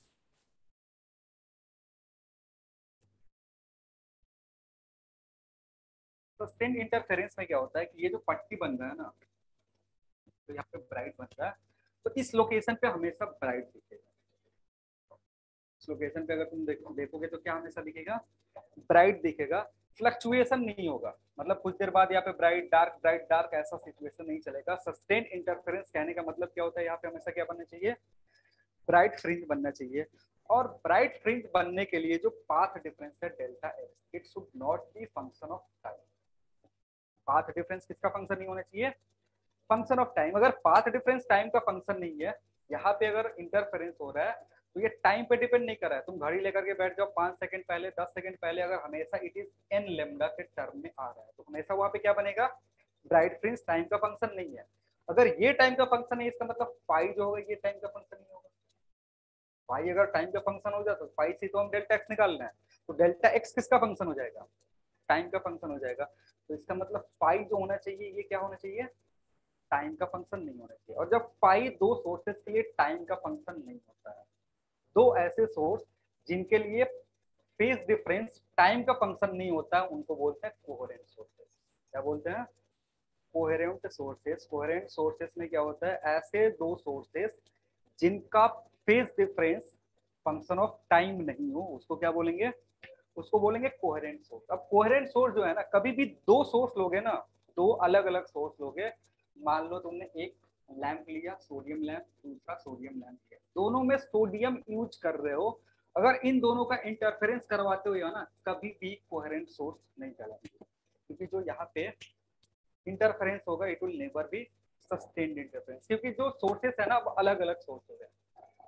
सस्टेन्ड इंटरफेरेंस में क्या होता है कि ये जो पट्टी बन रहा है ना, तो यहाँ पे ब्राइट बन रहा है, तो इस लोकेशन पे हमेशा ब्राइट दिखेगा। इस लोकेशन पे अगर तुम देखोगे तो क्या हमेशा दिखेगा, ब्राइट दिखेगा। फ्लक्चुएशन नहीं होगा, मतलब कुछ देर बाद यहाँ पे ब्राइट डार्क ऐसा सिचुएशन नहीं चलेगा। सस्टेन्ड इंटरफेरेंस कहने का मतलब क्या होता है, यहाँ पे हमेशा क्या बनना चाहिए, ब्राइट फ्रिंज बनना चाहिए। और ब्राइट फ्रिंज बनने के लिए जो पाथ डिफरेंस है delta x, it should not be function of time. Path difference किसका फंक्शन नहीं होना चाहिए, फंक्शन ऑफ टाइम। अगर पाथ डिफरेंस टाइम का फंक्शन नहीं है, यहाँ पे अगर इंटरफेरेंस हो रहा है तो ये टाइम पे डिपेंड नहीं कर रहा है। तुम घड़ी लेकर के बैठ जाओ 5 सेकंड पहले, 10 सेकंड पहले, अगर हमेशा इट इज एन लेमडा के टर्म में आ रहा है तो हमेशा वहां पे क्या बनेगा, ब्राइट फ्रिंज टाइम का फंक्शन नहीं है। अगर ये टाइम का फंक्शन है इसका मतलब फाई जो होगा ये टाइम का फंक्शन नहीं होगा। फाई अगर टाइम का फंक्शन हो जाए तो फाई से तो हम डेल्टा एक्स निकालना है, तो डेल्टा एक्स किसका फंक्शन हो जाएगा, टाइम का फंक्शन हो जाएगा। तो इसका मतलब फाई जो होना चाहिए ये क्या होना चाहिए, टाइम का फंक्शन नहीं होना चाहिए। और जब फाई दो सोर्सेस के लिए टाइम का फंक्शन नहीं होता है, दो ऐसे सोर्स जिनके लिए फेज डिफरेंस टाइम का फंक्शन नहीं होता है, उनको बोलते हैं कोहेरेंट सोर्सेस। क्या बोलते हैं, कोहेरेंट सोर्सेस। कोहेरेंट सोर्सेस में क्या होता है, ऐसे दो सोर्सेस जिनका phase difference function of time नहीं हो, उसको क्या बोलेंगे, उसको बोलेंगे कोहेरेंट सोर्स। अब कोहेरेंट सोर्स जो है ना, कभी भी दो सोर्स लोगे ना, दो अलग अलग सोर्स लोगे, मान लो तुमने एक लैंप लिया सोडियम लैंप, दूसरा सोडियम लैंप लिया, दोनों में सोडियम यूज कर रहे हो, अगर इन दोनों का इंटरफेरेंस करवाते हो ना, कभी भी कोहेरेंट सोर्स नहीं कहलाएंगे। क्योंकि जो यहाँ पे इंटरफेरेंस होगा it will never be sustained interference, क्योंकि जो सोर्सेस है ना वो अलग अलग सोर्स हो गए।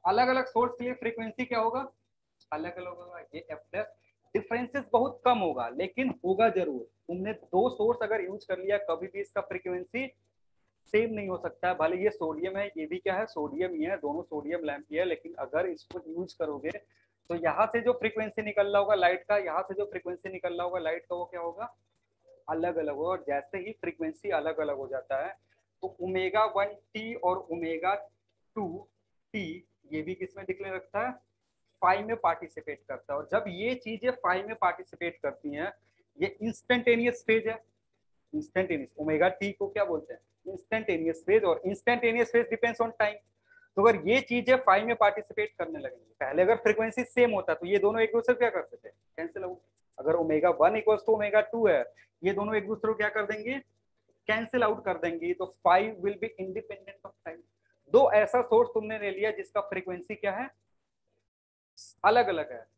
अलग अलग सोर्स के लिए फ्रीक्वेंसी क्या होगा, अलग अलग होगा। ये एफ डैश डिफरेंसेस बहुत कम होगा, लेकिन होगा जरूर। तुमने दो सोर्स अगर यूज कर लिया, कभी भी इसका फ्रीक्वेंसी सेम नहीं हो सकता है। भले ये सोडियम है, ये भी क्या है, सोडियम ही है, दोनों सोडियम लैंप ही है, लेकिन अगर इसको यूज करोगे तो यहाँ से जो फ्रीक्वेंसी निकल रहा होगा लाइट का, यहाँ से जो फ्रीक्वेंसी निकल रहा होगा लाइट का, वो क्या होगा, अलग अलग होगा। और जैसे ही फ्रीक्वेंसी अलग अलग हो जाता है तो ओमेगा 1t और ओमेगा 2t ये भी किसमें डिक्लेयर रखता है, फाई में पार्टिसिपेट करता है। और जब ये चीजें फाई में पार्टिसिपेट करती हैं, ये इंस्टेंटेनियस फेज है। इंस्टेंटेनियस ओमेगा टी को क्या बोलते हैं, इंस्टेंटेनियस फेज। और instantaneous phase depends on time. तो अगर ये चीजें फाई में पार्टिसिपेट करने लगेंगी, पहले अगर फ्रीक्वेंसी सेम होता तो ये दोनों एक दूसरे को क्या करते थे, कैंसिल आउट। अगर ओमेगा 1 इक्वल्स टू ओमेगा 2 है, ये दोनों एक दूसरे को क्या कर देंगे, कैंसिल आउट कर देंगी। तो 5 will be independent of time. दो ऐसा सोर्स तुमने ले लिया जिसका फ्रीक्वेंसी क्या है, अलग अलग है,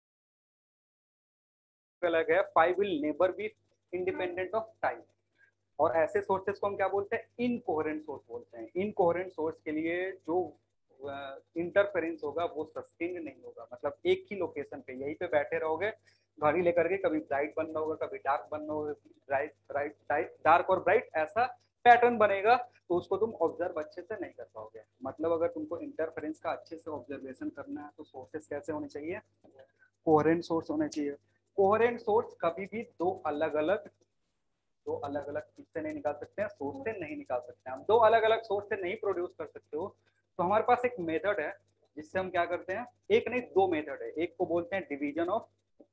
अलग है। 5 will never be independent of time. और ऐसे सोर्सेस को हम क्या बोलते हैं, इनकोहेरेंट सोर्स बोलते हैं। इनकोहेरेंट सोर्स के लिए जो इंटरफेरेंस होगा वो सस्टेन्ड नहीं होगा, मतलब एक ही लोकेशन पे यहीं पे बैठे रहोगे घड़ी लेकर के, कभी ब्राइट बनना होगा, कभी डार्क बनना होगा, ब्राइट ब्राइट डार्क और ब्राइट, ऐसा पैटर्न बनेगा। तो उसको तुम ऑब्जर्व अच्छे से नहीं कर पाओगे। मतलब अगर तुमको इंटरफेरेंस का अच्छे से ऑब्जर्वेशन करना है तो सोर्सेस कैसे होने चाहिए, कोहेरेंट सोर्स होने चाहिए। कोहेरेंट सोर्स कभी भी दो अलग अलग किससे नहीं निकाल सकते हैं, सोर्स से नहीं निकाल सकते हैं। हम दो अलग अलग सोर्स से नहीं प्रोड्यूस कर सकते हो। तो हमारे पास एक मेथड है जिससे हम क्या करते हैं, एक नहीं दो मेथड है। एक को बोलते हैं डिवीजन ऑफ,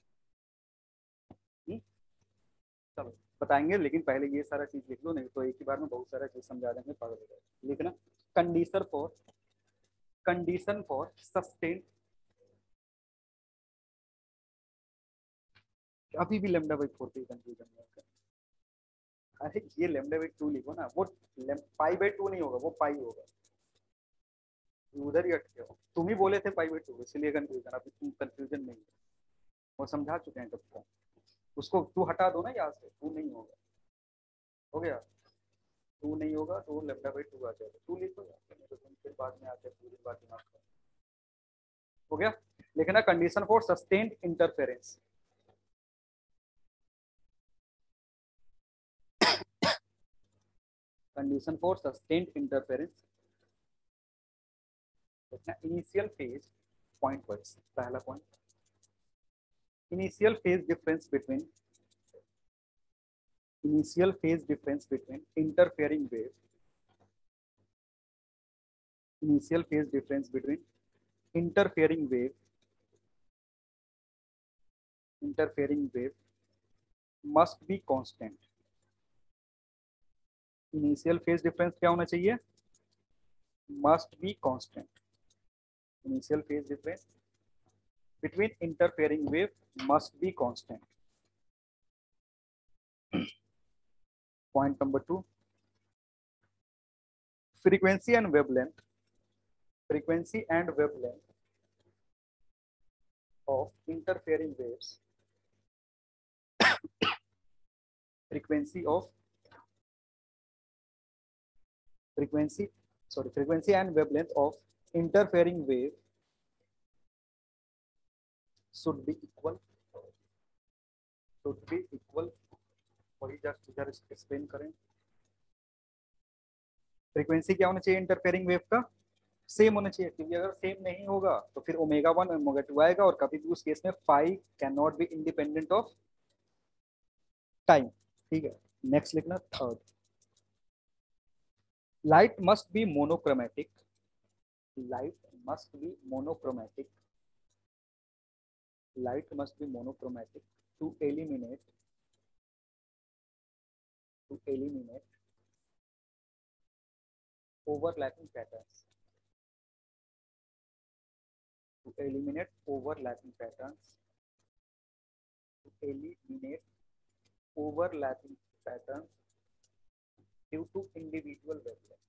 चलो बताएंगे, लेकिन पहले ये सारा चीज लिख लो, नहीं तो एक ही बार में बहुत सारा चीज समझा देंगे, पागल हो जाएगा। लिखना कंडीशन फॉर सस्टेन, अभी भी लेमडा बाई 4 पे कंफ्यूजन है। अरे ये लेमडा बाई 2 लिखो ना, वो पाई बाई 2 नहीं होगा, वो पाई होगा। उधर ही अटके हो, तुम ही बोले थे पाई बाई 2, इसलिए कंफ्यूजन। अभी तुम कंफ्यूजन नहीं है, वो समझा चुके हैं कब को। उसको तू हटा दो ना यहाँ से, तू नहीं होगा, हो गया। टू नहीं होगा तो लेमडा बाई 2 आ जाएगा। टू लिखो यार, तो तुम फिर बाद में आते पूरी बात दिमाग में, हो गया। लिखना condition for sustained interference. Condition for sustained interference, initial phase point wise. पहला point, initial phase difference between interfering wave, initial phase difference between interfering wave must be constant। Initial phase difference क्या होना चाहिए, must be constant। Initial phase डिफरेंस between interfering wave must be constant। Point number 2, frequency and wavelength of interfering waves, frequency and wavelength of interfering wave should be equal। वही just इधर explain करें। Frequency क्या होना चाहिए interfering wave का, same होना चाहिए, क्योंकि अगर सेम नहीं होगा तो फिर ओमेगा 1 ओमेगा 2 आएगा, और कभी भी उस केस में phi can not be independent of time. ठीक है, नेक्स्ट लिखना third, light must be monochromatic to eliminate overlapping patterns, due to individual wavelength।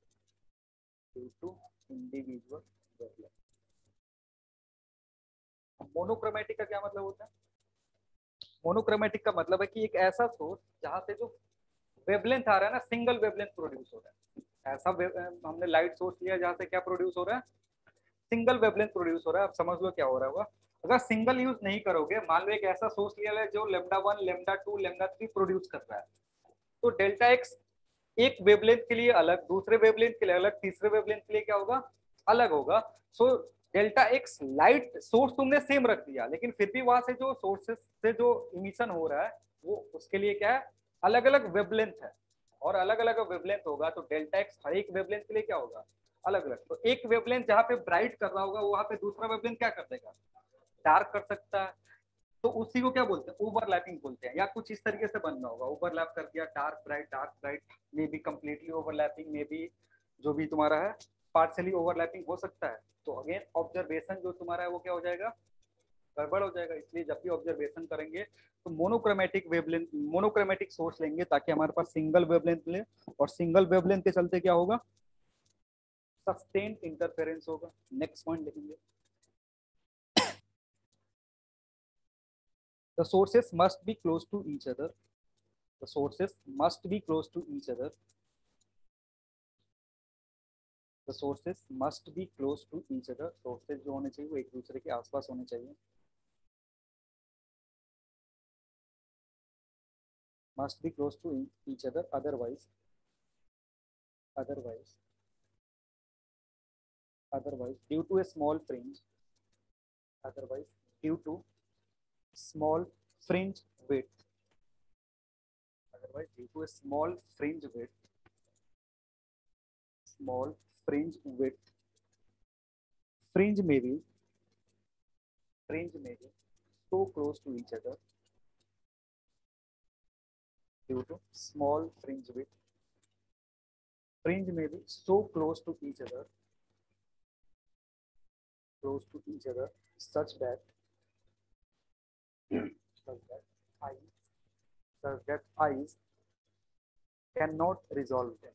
Monochromatic का क्या मतलब होता है, मोनोक्रोमेटिक का मतलब है कि एक ऐसा सोर्स जहां से जो वेवलेंथ आ रहा है ना, सिंगल वेवलेंथ प्रोड्यूस हो रहा है। ऐसा हमने लाइट सोर्स लिया जहां से क्या प्रोड्यूस हो रहा है, सिंगल वेवलेंथ प्रोड्यूस हो रहा है। आप समझ लो क्या हो रहा होगा। अगर सिंगल यूज नहीं करोगे, मान लो एक ऐसा सोर्स लिया है जो λ1 λ2 λ3 प्रोड्यूस कर रहा है, तो डेल्टा एक्स एक वेवलेंथ के लिए अलग, दूसरे वेवलेंथ के लिए अलग, तीसरे वेवलेंथ के लिए क्या होगा, अलग होगा। So delta x light source तुमने सेम रख दिया, लेकिन फिर भी वहां से जो सोर्सेस से जो इमिशन हो रहा है वो उसके लिए क्या है, अलग अलग वेवलेंथ है। और अलग अलग वेवलेंथ होगा तो डेल्टा एक्स हर एक वेवलेंथ के लिए क्या होगा, अलग अलग। तो एक वेवलेंथ जहाँ पे ब्राइट कर रहा होगा वहां पे दूसरा वेवलेंथ क्या कर देगा, डार्क कर सकता है। तो उसी को क्या बोलते हैं, ओवरलैपिंग बोलते हैं। या कुछ इस तरीके से बनना होगा, ओवरलैप कर दिया, dark bright, may be completely overlapping, may be जो भी तुम्हारा है पार्शियली ओवरलैपिंग हो सकता है। तो अगेन ऑब्जर्वेशन जो तुम्हारा है वो क्या हो जाएगा, गड़बड़ हो जाएगा। इसलिए जब भी ऑब्जर्वेशन करेंगे तो मोनोक्रोमेटिक वेवलेंथ, मोनोक्रोमेटिक सोर्स लेंगे ताकि हमारे पास सिंगल वेवलेंथ मिले। और सिंगल वेवलेंथ के चलते क्या होगा, सस्टेन्ड इंटरफेरेंस होगा। नेक्स्ट पॉइंट लिखेंगे, the sources must be close to each other, the sources must be close to each other, the sources must be close to each other, sources जो होने चाहिए वो एक दूसरे के आसपास होने चाहिए, must be close to each other, otherwise due to a small fringe, otherwise due to small fringe width, otherwise due to a small fringe width, small fringe width, fringe may be so close to each other, due to small fringe width, fringe may be so close to each other, such that eyes cannot resolve them,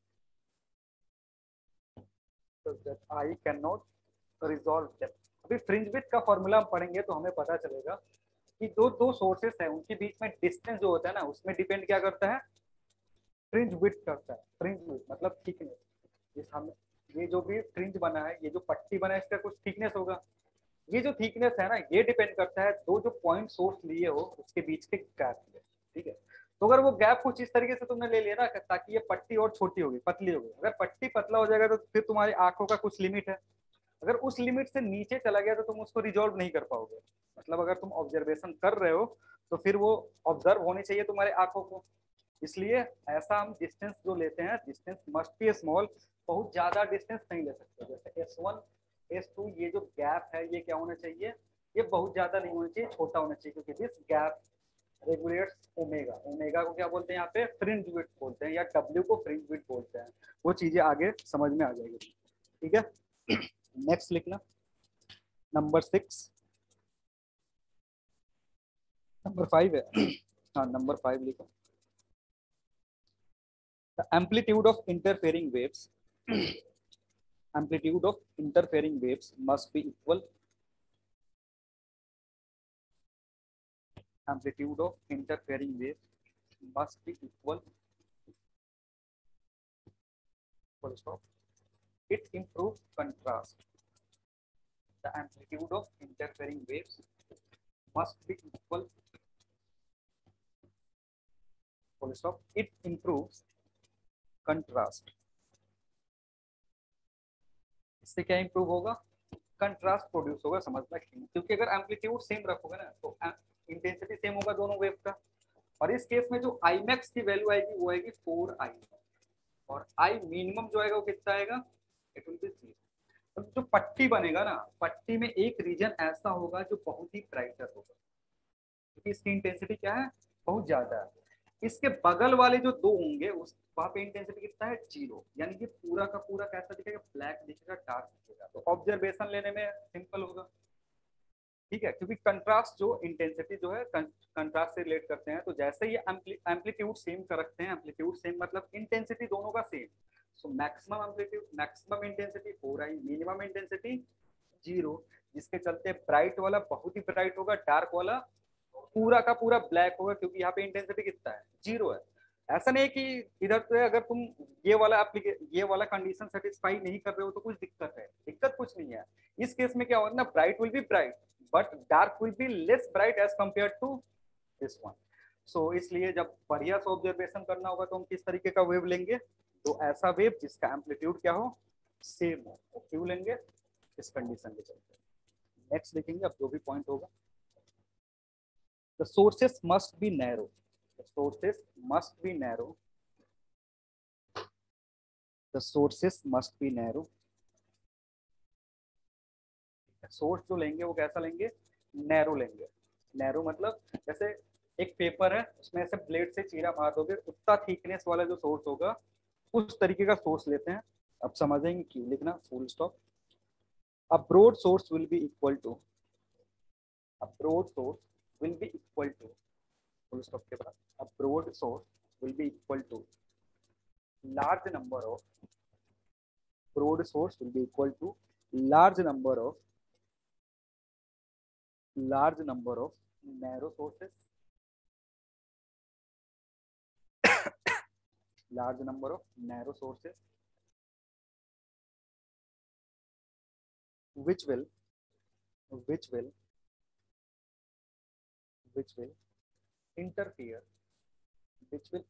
such that eye cannot resolve them। अभी fringe width का formula हम पढ़ेंगे तो हमें पता चलेगा कि दो सोर्सेस है उनके बीच में डिस्टेंस जो होता है ना उसमें डिपेंड क्या करता है, फ्रिंज विड्थ करता है। फ्रिंज विड्थ मतलब थिकनेस। जिस हम ये जो भी फ्रिंज बना है, ये जो पट्टी बना है इसका कुछ थिकनेस होगा। ये जो थिकनेस है ना ये डिपेंड करता है दो जो पॉइंट सोर्स लिए हो उसके बीच के गैप में, ठीक है। तो अगर वो गैप कुछ इस तरीके से तुमने ले लिया ना ताकि ये पट्टी और छोटी होगी, पतली होगी, अगर पट्टी पतला हो जाएगा तो फिर तुम्हारी आंखों का कुछ लिमिट है। अगर उस लिमिट से नीचे चला गया तो तुम उसको रिजॉल्व नहीं कर पाओगे। मतलब अगर तुम ऑब्जर्वेशन कर रहे हो तो फिर वो ऑब्जर्व होनी चाहिए तुम्हारे आंखों को। इसलिए ऐसा हम डिस्टेंस जो लेते हैं, डिस्टेंस मस्ट बी स्मॉल, बहुत ज्यादा डिस्टेंस नहीं ले सकते। जैसे S1 S2 ये जो गैप है ये क्या होना चाहिए, ये बहुत ज्यादा नहीं होना चाहिए, छोटा होना चाहिए, क्योंकि this gap regulates omega. Omega को क्या बोलते हैं यहाँ पे, फ्रिंज विड्थ बोलते हैं, या W को फ्रिंज विड्थ बोलते हैं। वो चीजें आगे समझ में आ जाएगी, ठीक है। नेक्स्ट लिखना नंबर 6, नंबर 5 है। हाँ नंबर 5 लिखो। The amplitude of interfering waves must be equal, amplitude of interfering waves must be equal, full stop. It improves contrast. The amplitude of interfering waves must be equal, full stop. It improves contrast. इससे क्या improve होगा, contrast produce होगा। समझना क्योंकि अगर amplitude same रखोगे ना तो इंटेंसिटी सेम होगा दोनों वेव का। और इस केस में जो आई मैक्स की वैल्यू आएगी वो आएगी 4i, और आई मिनिमम जो आएगा वो कितना आएगा, इट विल बी 0। तो जो पट्टी बनेगा ना, पट्टी में एक रीजन ऐसा होगा जो बहुत ही ब्राइटर होगा क्योंकि इसकी इंटेंसिटी क्या है, बहुत ज्यादा है। इसके बगल वाले जो दो होंगे उस वहां पे इंटेंसिटी कितना है, 0। यानी कि पूरा का पूरा कैसा दिखेगा, ब्लैक दिखेगा, डार्क दिखेगा। तो ऑब्जर्वेशन लेने में सिंपल होगा, ठीक है, क्योंकि कंट्रास्ट जो इंटेंसिटी जो है कंट्रास्ट से रिलेट करते हैं। तो जैसे ये एम्पलीट्यूड सेम कर रखते हैं, एम्पलीट्यूड सेम मतलब इंटेंसिटी दोनों का same. So maximum amplitude, maximum intensity 4i, minimum intensity 0, जिसके चलते ब्राइट वाला बहुत ही ब्राइट होगा, डार्क वाला पूरा का पूरा ब्लैक होगा, क्योंकि यहाँ पे इंटेंसिटी कितना है, 0 है। ऐसा नहीं है कि इधर से अगर तुम ये वाला कंडीशन सेटिस्फाई नहीं कर रहे हो तो कुछ दिक्कत है, दिक्कत कुछ नहीं है। इस केस में क्या होगा ना, bright will be bright but dark will be less bright as compare to this one. So इसलिए जब बढ़िया से ऑब्जर्वेशन करना होगा तो हम किस तरीके का वेव लेंगे, तो ऐसा वेव जिसका एम्पलीट्यूड क्या हो, सेम हो, वो क्यों लेंगे, इस कंडीशन के चलते। नेक्स्ट देखेंगे अब जो भी पॉइंट होगा। The sources must be narrow, the sources must be narrow, the sources must be narrow. Source जो लेंगे वो कैसा लेंगे, नैरो लेंगे। नैरो मतलब जैसे एक पेपर है उसमें ऐसे ब्लेड से चीरा मार दोगे उतना थिकनेस वाला जो सोर्स होगा उस तरीके का सोर्स लेते हैं। अब समझेंगे क्यों, लिखना full stop. A broad source will be equal to, a broad source will be equal to, full stop के बाद a broad source will be equal to large number of, broad source will be equal to large number of narrow sources, large number of narrow sources which will which will which will interfere which will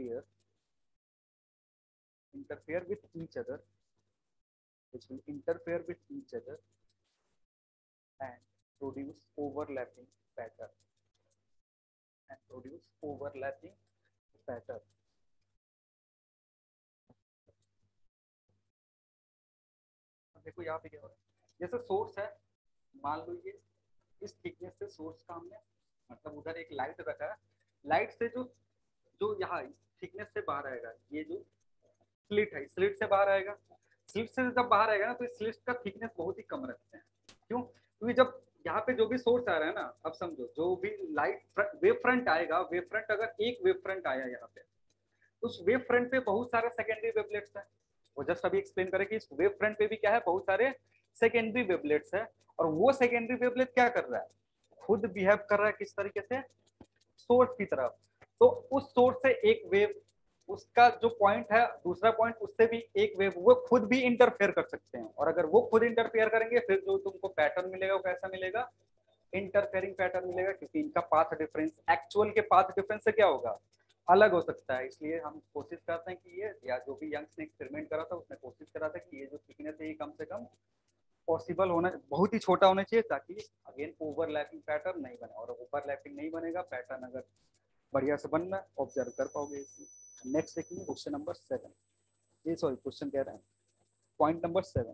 interfere with each other, which will interfere with each other and produce overlapping pattern, and produce overlapping pattern। देखो यहाँ पे क्या हो रहा है, जैसे source है, मान लो ये इस थिकनेस से सोर्स का हमने मतलब उधर एक लाइट रखा है, लाइट से जो जो यहाँ इस थिकनेस से बाहर आएगा, ये जो स्लिट है स्लिट से बाहर आएगा, स्लिट से जब बाहर आएगा ना तो इस स्लिट का थिकनेस बहुत ही कम रखते हैं। क्यों, क्योंकि जब यहाँ पे जो भी सोर्स आ रहा है ना, अब समझो जो भी लाइट वेव फ्रंट आएगा, वेव फ्रंट अगर एक वेव फ्रंट आया यहाँ पे, उस वेव फ्रंट पे बहुत सारे सेकेंडरी वेवलेट्स हैं। वो जस्ट अभी एक्सप्लेन करें कि इस वेव फ्रंट पे भी क्या है, बहुत सारे सेकेंडरी वेवलेट्स है। और वो सेकेंडरी वेवलेट क्या कर रहा है, खुद बिहेव कर रहा है किस तरीके से, सोर्स की तरफ। तो उस सोर्स से एक वेव, उसका जो पॉइंट है दूसरा पॉइंट, उससे भी एक वेव, वो खुद भी इंटरफेयर कर सकते हैं। और अगर वो खुद इंटरफेयर करेंगे फिर जो तुमको पैटर्न मिलेगा वो कैसा मिलेगा, इंटरफेयरिंग पैटर्न मिलेगा, क्योंकि इनका पाथ डिफरेंस एक्चुअल के पाथ डिफरेंस से क्या होगा, अलग हो सकता है। इसलिए हम कोशिश करते हैं कि ये, या जो भी यंग्स ने एक्सपेरिमेंट करा था उसने कोशिश करा था कि ये जो थिकनेस है ये कम से कम पॉसिबल होना, बहुत ही छोटा होना चाहिए, ताकि अगेन ओवरलैपिंग पैटर्न नहीं बने। और ओवरलैपिंग नहीं बनेगा, पैटर्न अगर बढ़िया से बनना ऑब्जर्व कर पाओगे इसमें। नेक्स्ट देखेंगे क्वेश्चन नंबर 7, ये सॉरी क्वेश्चन कह रहे हैं point number 7,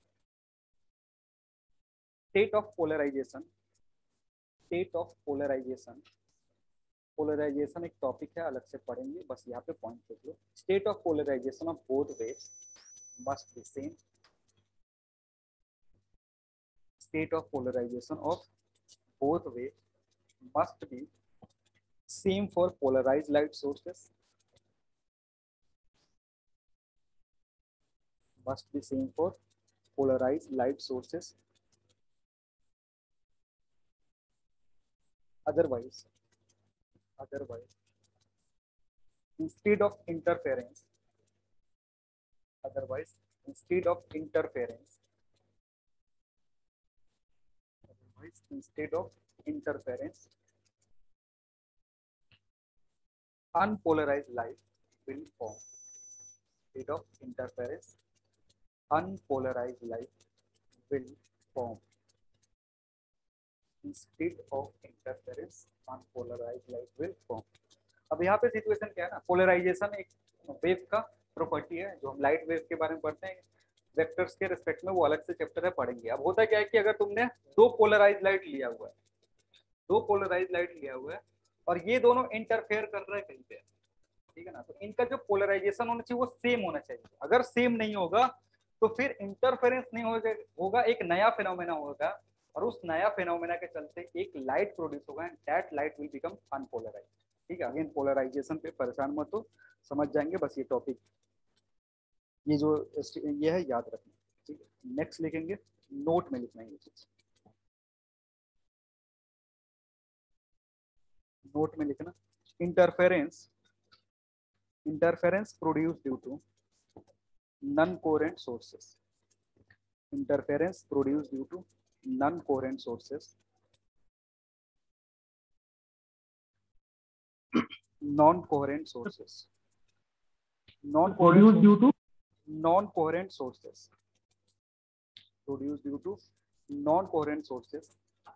state of polarization, state of polarization. Polarization एक टॉपिक है, अलग से पढ़ेंगे, बस यहाँ पे पॉइंट देख लो। State of polarization of both waves must be same, state of polarization of both waves must be same for polarized light sources, must be same for polarized light sources, otherwise instead of interference, otherwise instead of interference, otherwise instead of interference, unpolarized light will form, instead of interference unpolarized light will form, instead of interference unpolarized light will form। अब यहाँ पे situation क्या है ना, polarisation एक wave का property है जो हम लाइट वेव के बारे में पढ़ते हैं, वेक्टर्स के रिस्पेक्ट में वो अलग से चैप्टर है, पढ़ेंगे। अब होता क्या है कि अगर तुमने दो पोलराइज लाइट लिया हुआ है, दो पोलराइज लाइट लिया हुआ है और ये दोनों इंटरफेयर कर रहे हैं कहीं पे, ठीक है ना, तो इनका जो पोलराइजेशन होना चाहिए वो सेम होना चाहिए। अगर सेम नहीं होगा तो फिर इंटरफेरेंस नहीं होगा, एक नया फिनोमेना होगा, और उस नया फिनोमेना के चलते एक लाइट प्रोड्यूस होगा and that light will become unpolarize. ठीक है, अगेन पोलराइजेशन पे परेशान मत हो, समझ जाएंगे, बस ये टॉपिक, ये जो ये है याद रखना। ठीक है, नेक्स्ट लिखेंगे, नोट में लिखना है ये चीज, नोट में लिखना, interference interference produced due to non-coherent sources. Interference produced due to non-coherent sources. Non-coherent sources. Produced due to Non-coherent sources. Produced due to non-coherent sources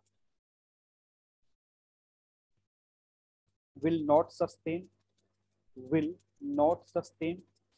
will not sustain will not sustain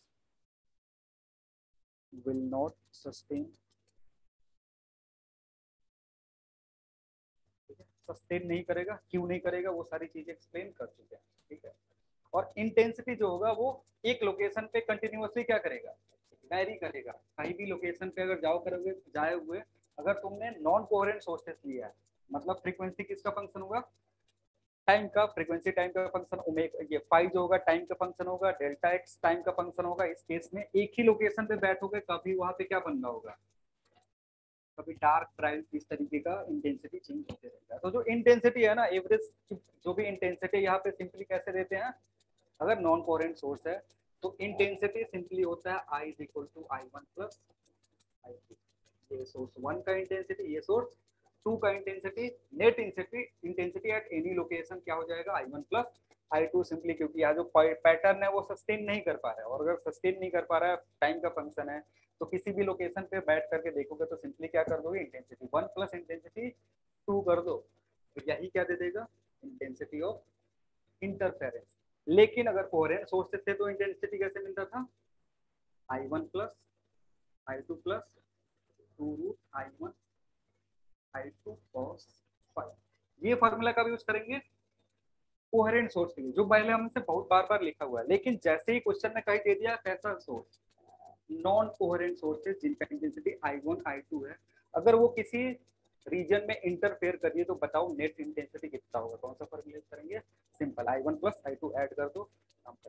sustain नहीं करेगा। क्यों नहीं करेगा वो सारी चीजें explain कर चुके हैं, ठीक है। और इंटेंसिटी जो होगा वो एक लोकेशन पे कंटिन्यूअसली क्या करेगा, वैरी करेगा। कहीं भी लोकेशन पे अगर जाए हुए अगर तुमने नॉन कोहेरेंट सोर्सेस लिया है, मतलब फ्रीक्वेंसी किसका फंक्शन होगा, टाइम का। फ्रीक्वेंसी टाइम का फंक्शन ओमेगा, ये फाई जो होगा टाइम का फंक्शन होगा, डेल्टा एक्स टाइम का फंक्शन होगा। इस केस में एक ही लोकेशन पे बैठोगे कभी वहां पे क्या बनना होगा, कभी डार्क ब्राइट, इस तरीके का इंटेंसिटी चेंज होते रहता है। तो जो इंटेंसिटी है ना, एवरेज जो भी इंटेंसिटी यहाँ पे सिंपली कैसे देते हैं, अगर नॉन कोहेरेंट सोर्स है तो इंटेंसिटी सिंपली होता है I is equal to I1 plus I2। ये सोर्स 1 का इंटेंसिटी, ये सोर्स 2 का intensity, net intensity at any location क्या हो जाएगा I1 प्लस I2, सिंपली क्योंकि यहाँ जो पैटर्न है वो सस्टेन नहीं कर पा रहा है। और अगर सस्टेन नहीं कर पा रहा है, टाइम का फंक्शन है, तो किसी भी लोकेशन पे बैठ करके देखोगे तो सिंपली क्या कर दोगे, इंटेंसिटी 1 प्लस इंटेंसिटी 2 कर दो, तो यही क्या दे देगा, इंटेंसिटी ऑफ इंटरफेरेंस। लेकिन अगर कोहेरेंट सोर्सेस थे तो इंटेंसिटी कैसे मिलता था, I1 प्लस I2 प्लस 2 root I1 I2 cos phi। ये फॉर्मूला का भी यूज करेंगे कोहेरेंट सोर्स के लिए, जो पहले हमसे बहुत बार लिखा हुआ है। लेकिन जैसे ही क्वेश्चन में कही दे दिया कैसा सोर्स, नॉन कोहेरेंट सोर्सेज जिनका इंटेंसिटी I1 I2 है, अगर वो किसी रीजन में इंटरफेयर करिए तो बताओ नेट इंटेंसिटी कितना होगा। कौन सा फॉर्मूला यूज करेंगे, simple I1 plus I2 add कर दो, काम कर।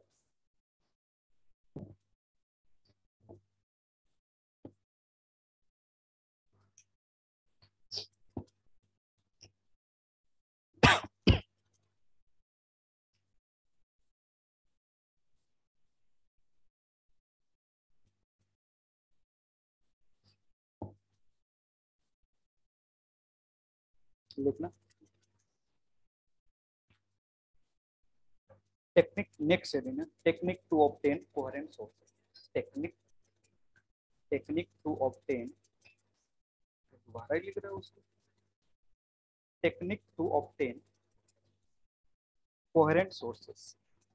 लिखना टेक्निक, नेक्स्ट है ना, technique to obtain coherent sources. Technique to obtain, दोबारा ही लिख रहा है उसको, technique to obtain coherent sources.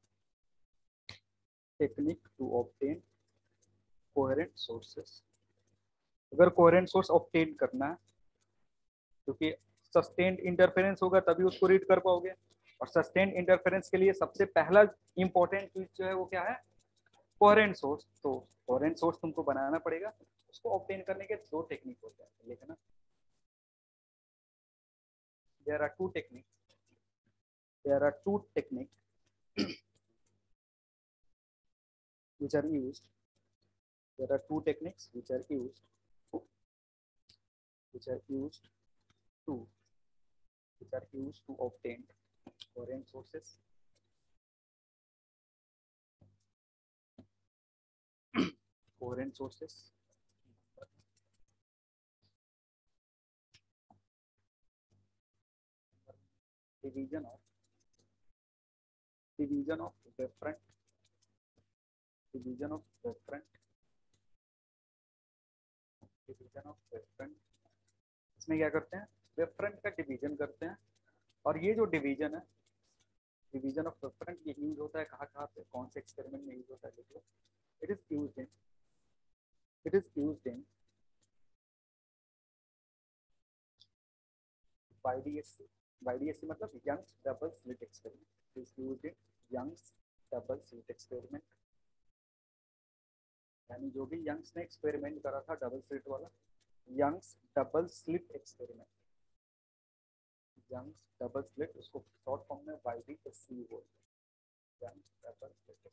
Technique to obtain coherent sources. अगर कोहेरेंट सोर्स ऑब्टेन करना है, क्योंकि सस्टेन्ड इंटरफेरेंस होगा तभी उसको रीड कर पाओगे, और सस्टेन्ड इंटरफेरेंस के लिए सबसे पहला इंपॉर्टेंट चीज जो है वो क्या है, कोहेरेंट सोर्स। तो कोहेरेंट सोर्स तुमको बनाना पड़ेगा। उसको ऑब्टेन करने के दो टेक्निक होते हैं, लिखना there are two technique which are used there are two techniques which are used to obtain coherent sources. Coherent sources. Division of wavefront. Division of wavefront. इसमें क्या करते हैं, वेवफ्रंट का डिवीजन करते हैं। और ये जो डिवीजन है, डिवीजन ऑफ वेवफ्रंट, ये यूज होता है कहाँ पे, कौन से एक्सपेरिमेंट में यूज होता है, देखो। It is used in YDSC मतलब Young's double slit experiment. It is used in Young's double slit experiment, यानी जो भी यंग्स ने एक्सपेरिमेंट करा था डबल स्लिट वाला, Young's double slit experiment, Young's double slit, उसको शॉर्ट फॉर्म में YDSC बोलते हैं, Young's double slit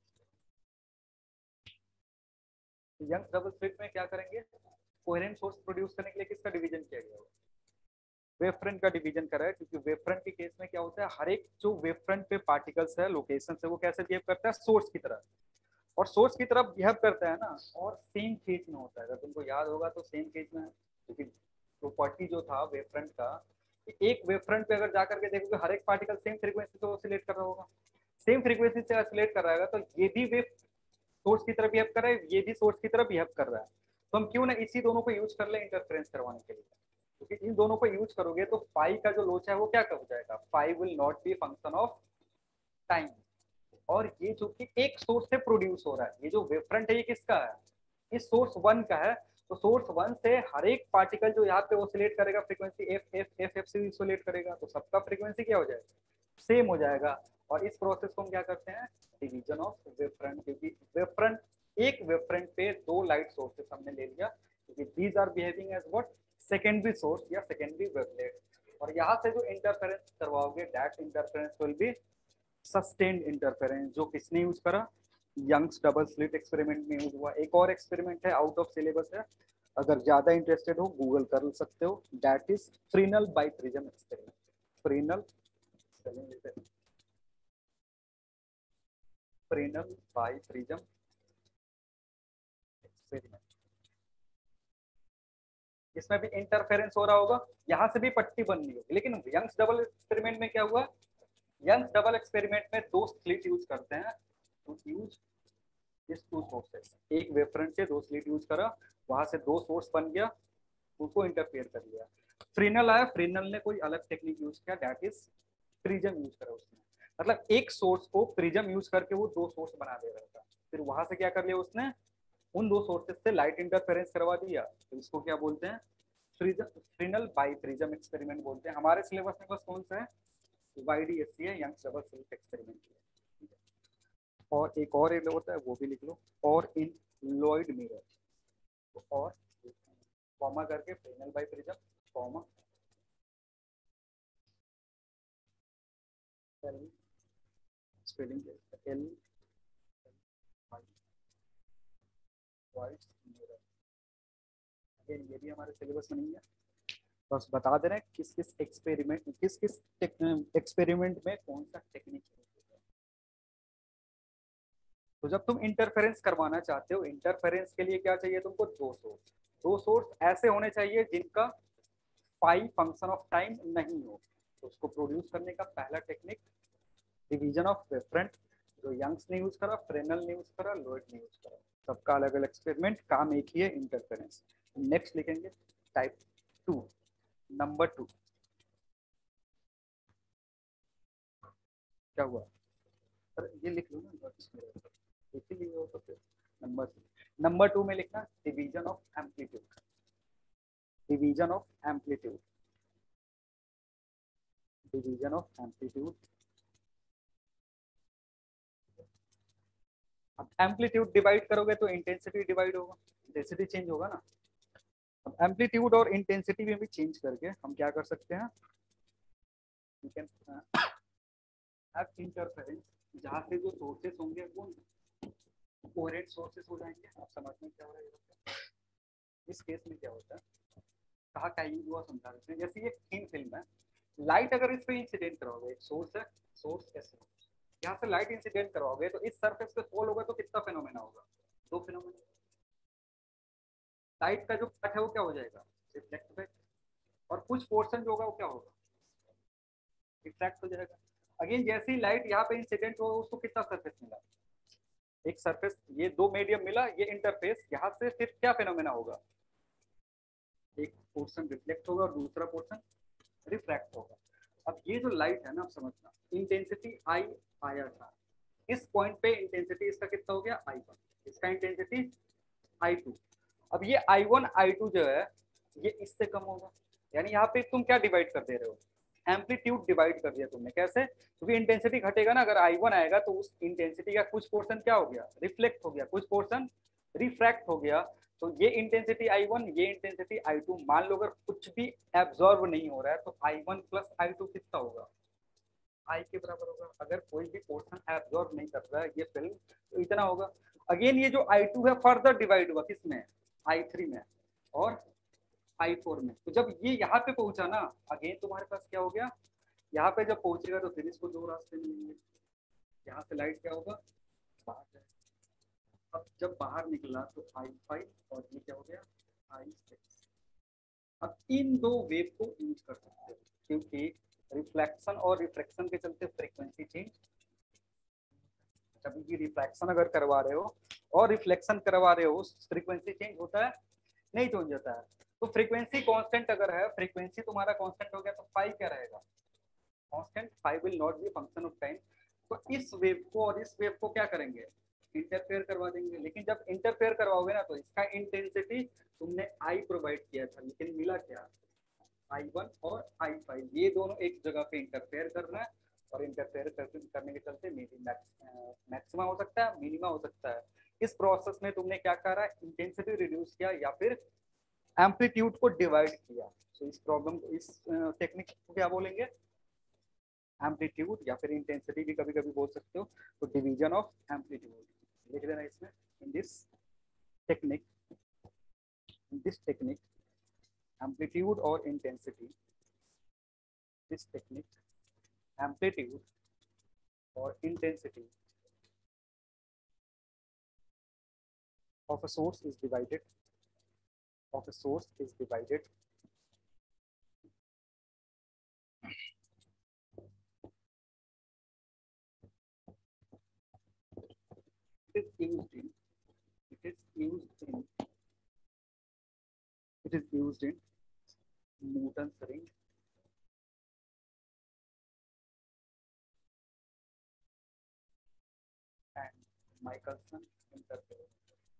experiment. Young's double slit में क्या करेंगे, कोहेरेंट सोर्स प्रोड्यूस करने के लिए किसका डिवीजन किया गया है, वेवफ्रंट का डिवीजन करा है। क्योंकि वेवफ्रंट के केस में क्या होता है, हर एक जो वेवफ्रंट पे पार्टिकल्स है, लोकेशन से, वो कैसे बिहेव करता है, सोर्स की तरह। और सोर्स की तरफ बिहेव करता है ना, और सेम फेज में होता है। अगर तुमको याद होगा तो सेम फेज में है, क्योंकि प्रॉपर्टी जो था वेव फ्रंट का, एक वेव फ्रंट पे अगर जाकर के देखोगे हर एक पार्टिकल सेम फ्रीक्वेंसी से ऑसिलेट कर रहा होगा, सेम फ्रीक्वेंसी से ऑसिलेट कर रहा है, तो ये भी वेव सोर्स की तरफ बिहेव कर रहा है, ये भी सोर्स की तरफ बिहेव कर रहा है। तो हम क्यों ना इसी दोनों को यूज कर ले इंटरफेरेंस करवाने के लिए, क्योंकि इन दोनों को यूज करोगे तो फाई का जो लोचा है वो क्या हो जाएगा, phi will not be function of time. और ये जो कि एक सोर्स से प्रोड्यूस हो रहा है, ये जो वेव फ्रंट है ये किसका है, इस सोर्स वन का है। तो सोर्स वन से हर एक पार्टिकल जो यहाँ पे ऑसिलेट करेगा frequency f f f f से ऑसिलेट करेगा, तो सबका फ्रीक्वेंसी क्या हो जाएगा, सेम हो जाएगा। और इस प्रोसेस को हम क्या करते हैं, डिवीजन ऑफ वेव फ्रंट, क्योंकि वेव फ्रंट, एक वेव फ्रंट पे दो लाइट सोर्सेस हमने ले लिया, क्योंकि these are behaving as what, secondary source या सेकेंडरी वेवलेट। और यहाँ से जो इंटरफेरेंस करवाओगे that interference will be sustained interference, जो किसने यूज करा, यंग्स डबल स्लिट एक्सपेरिमेंट में यूज हुआ। एक और एक्सपेरिमेंट है, आउट ऑफ सिलेबस है, अगर ज्यादा इंटरेस्टेड हो गूगल कर सकते हो, that is Fresnel biprism experiment. Fresnel Fresnel biprism experiment. इसमें भी इंटरफेरेंस हो रहा होगा, यहाँ से भी पट्टी बन रही होगी, लेकिन यंग्स डबल एक्सपेरिमेंट में क्या हुआ, यंग्स डबल एक्सपेरिमेंट में दो स्लिट यूज करते हैं टू यूज इस टू सोर्सेस। एक वेव फ्रंट से दो स्लिट यूज करा, वहां से दो सोर्स बन गया, उनको इंटरफेयर कर लिया। फ्रीनल आया, फ्रीनल ने कोई अलग टेक्निक यूज किया, दैट इज प्रिज्म यूज करा उसने। मतलब एक सोर्स को प्रिज्म यूज करके वो दो सोर्स बना दे रहा था, फिर वहां से क्या कर लिया उसने, उन दो सोर्सेस से लाइट इंटरफेरेंस करवा दिया, तो इसको क्या बोलते हैं, फ्रीनल बाई प्रिज्म एक्सपेरिमेंट बोलते हैं। हमारे सिलेबस में बस कौन सा है, YDSC है, यंग्स डबल स्लिट एक्सपेरिमेंट। और एक और होता है वो भी लिख लो, और इन लॉयड मिरर, तो और कॉमा करके Fresnel biprism comma L, spelling L Y mirror. Again ये भी हमारे सिलेबस में नहीं है, बस बता दे रहे हैं किस किस एक्सपेरिमेंट, किस किस एक्सपेरिमेंट में कौन सा टेक्निक यूज होता है। तो जब तुम इंटरफेरेंस करवाना चाहते हो, इंटरफेरेंस के लिए क्या चाहिए तुमको, दो सोर्स। दो सोर्स ऐसे होने चाहिए जिनका फाई फंक्शन ऑफ टाइम नहीं हो, तो उसको प्रोड्यूस करने का पहला technique division of wave front, जो यंग्स ने यूज करा, फ्रेनल ने यूज करा, लॉयड ने यूज करा। सबका अलग अलग एक्सपेरिमेंट, काम एक ही है, इंटरफेरेंस। नेक्स्ट लिखेंगे टाइप 2, नंबर 2 क्या हुआ, सर ये लिख लो ना, इसीलिए हो तो फिर नंबर 2 में लिखना division of amplitude, division of amplitude, division of amplitude. अब एम्पलीट्यूड डिवाइड करोगे तो इंटेंसिटी डिवाइड होगा, इंटेंसिटी चेंज होगा ना। अब एम्पलीट्यूड और इंटेंसिटी में भी चेंज करके हम क्या कर सकते हैं, यू कैन हैव इंटरफेरेंस, जहां से जो सोर्सेस होंगे वो कोहेरेंट सोर्सेस हो जाएंगे। आप समझ में क्या हो रहा है, इस केस में क्या होता है, कहा क्या यूज हुआ समझा देते हैं। जैसे ये थिन फिल्म है, लाइट अगर इस पे इंसिडेंट कराओगे, एक सोर्स है, सोर्स एस, यहाँ से लाइट इंसिडेंट करवाओगे तो इस सरफेस पे फॉल होगा, तो कितना फेनोमेना होगा, दो फेनोमेना। लाइट का जो पार्ट है वो क्या हो जाएगा, रिफ्लेक्ट बैक, और कुछ पोर्शन जो होगा वो क्या होगा, रिफ्रैक्ट हो जाएगा। अगेन जैसे ही लाइट यहाँ पे इंसिडेंट होगा, उसको कितना सरफेस मिला, एक सरफेस, ये दो मीडियम मिला, ये इंटरफेस, यहाँ से फिर क्या फेनोमेना होगा, एक पोर्शन रिफ्लेक्ट होगा और दूसरा पोर्शन रिफ्रैक्ट होगा। अब ये जो लाइट है ना, आप समझना, इंटेंसिटी आई आया था, इस पॉइंट पे इंटेंसिटी इसका कितना हो गया, I1, इसका इंटेंसिटी I2। अब ये I1 I2 जो है ये इससे कम होगा, यानी यहाँ पे तुम क्या डिवाइड कर दे रहे हो, एम्पलीट्यूड डिवाइड कर दिया तुमने। कैसे, क्योंकि इंटेंसिटी घटेगा ना, अगर I1 आएगा तो उस इंटेंसिटी का कुछ पोर्शन क्या हो गया, रिफ्लेक्ट हो गया, कुछ पोर्शन रिफ्रैक्ट हो गया। तो ये इंटेंसिटी I1, ये इंटेंसिटी I2, मान लो अगर कुछ भी एब्जॉर्ब नहीं हो रहा है तो I1 प्लस I2 कितना होगा, I के बराबर होगा। अगर कोई भी पोर्शन एब्जॉर्ब नहीं कर रहा है ये फिल्म, तो इतना होगा। अगेन ये जो I2 है फर्दर डिवाइड हुआ किसमें, I3 में और I4 में। तो जब ये यहाँ पे पहुंचा ना, अगेन तुम्हारे पास क्या हो गया, यहाँ पे जब पहुंचेगा तो फिर इसको दो रास्ते मिलेंगे, यहाँ से लाइट क्या होगा, बाहर जाएगा, अब जब बाहर निकला तो I5 और ये क्या हो गया I6। अब इन दो वेव को यूज कर सकते हो क्योंकि रिफ्लेक्शन और रिफ्रैक्शन के चलते फ्रीक्वेंसी चेंज, जब ये रिफ्लेक्शन अगर करवा रहे हो और रिफ्लेक्शन करवा रहे हो फ्रीक्वेंसी चेंज होता है, नहीं चेंज होता है। तो फ्रीक्वेंसी कांस्टेंट अगर है, फ्रीक्वेंसी तुम्हारा कांस्टेंट हो गया तो फाई क्या रहेगा, constant, phi will not be function of time. तो इस वेव को और इस वेव को क्या करेंगे, इंटरफेयर करवा देंगे। लेकिन जब इंटरफेयर करवाओगे ना तो इसका इंटेंसिटी तुमने आई प्रोवाइड किया था, लेकिन मिला क्या, I1 और I5, ये दोनों एक जगह पे इंटरफेयर कर रहा है और इंटरफेयर करने के चलते मे बी मैक्सिमा हो सकता है, मिनिमा हो सकता है। इस प्रोसेस में तुमने क्या करा, इंटेंसिटी रिड्यूस किया या फिर एम्पलीट्यूड को डिवाइड किया। तो इस प्रॉब्लम को, इस टेक्निक को क्या बोलेंगे, एम्पलीट्यूड या फिर इंटेंसिटी भी कभी कभी बोल सकते हो। तो डिवीजन ऑफ एम्पलीट्यूड लिख देना इसमें, in this technique amplitude or intensity, this technique amplitude or intensity of a source is divided, it is used in Newton's ring and Michelson interference।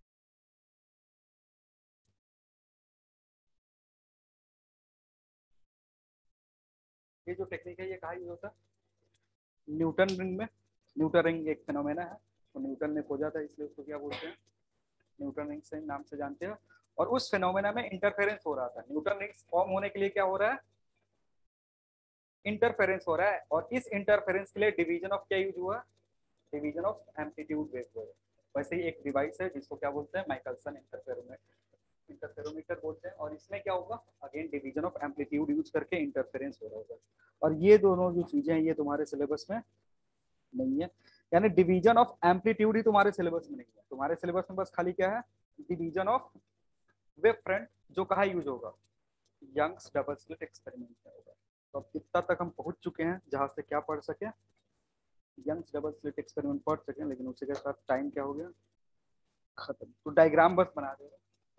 ये जो टेक्निक है ये कहाँ यूज होता है, न्यूटन रिंग में। न्यूटन रिंग एक phenomena है, तो न्यूटन ने खोजा था इसलिए उसको क्या बोलते हैं, न्यूटन रिंग से नाम से जानते हैं। और उस फिनोमेना में इंटरफेरेंस हो रहा था। न्यूटन रिंग्स फॉर्म होने के लिए क्या हो रहा है, इंटरफेरेंस हो रहा है। और इस इंटरफेरेंस के लिए डिवीजन ऑफ क्या यूज हुआ, डिवीजन ऑफ एम्पलीट्यूड वेव। वैसे ही एक डिवाइस है जिसको क्या बोलते हैं, माइकलसन इंटरफेरोमीटर बोलते हैं। और इसमें क्या होगा, again division of amplitude use करके इंटरफेरेंस हो रहा होगा। और ये दोनों जो चीजें हैं ये तुम्हारे सिलेबस में नहीं है, यानी डिवीजन ऑफ एम्पलीट्यूड ही तुम्हारे सिलेबस में नहीं है। तुम्हारे सिलेबस में बस खाली क्या है, डिवीजन ऑफ वेव फ्रंट, जो कहाँ यूज होगा, यंग्स डबल स्लिट एक्सपेरिमेंट में होगा। तो अब इतना तक हम पहुंच चुके हैं जहां से क्या पढ़ सके, यंग्स डबल स्लिट एक्सपेरिमेंट पढ़ सके, लेकिन उसी के साथ टाइम क्या हो गया, खत्म। तो डायग्राम बस बना देगा,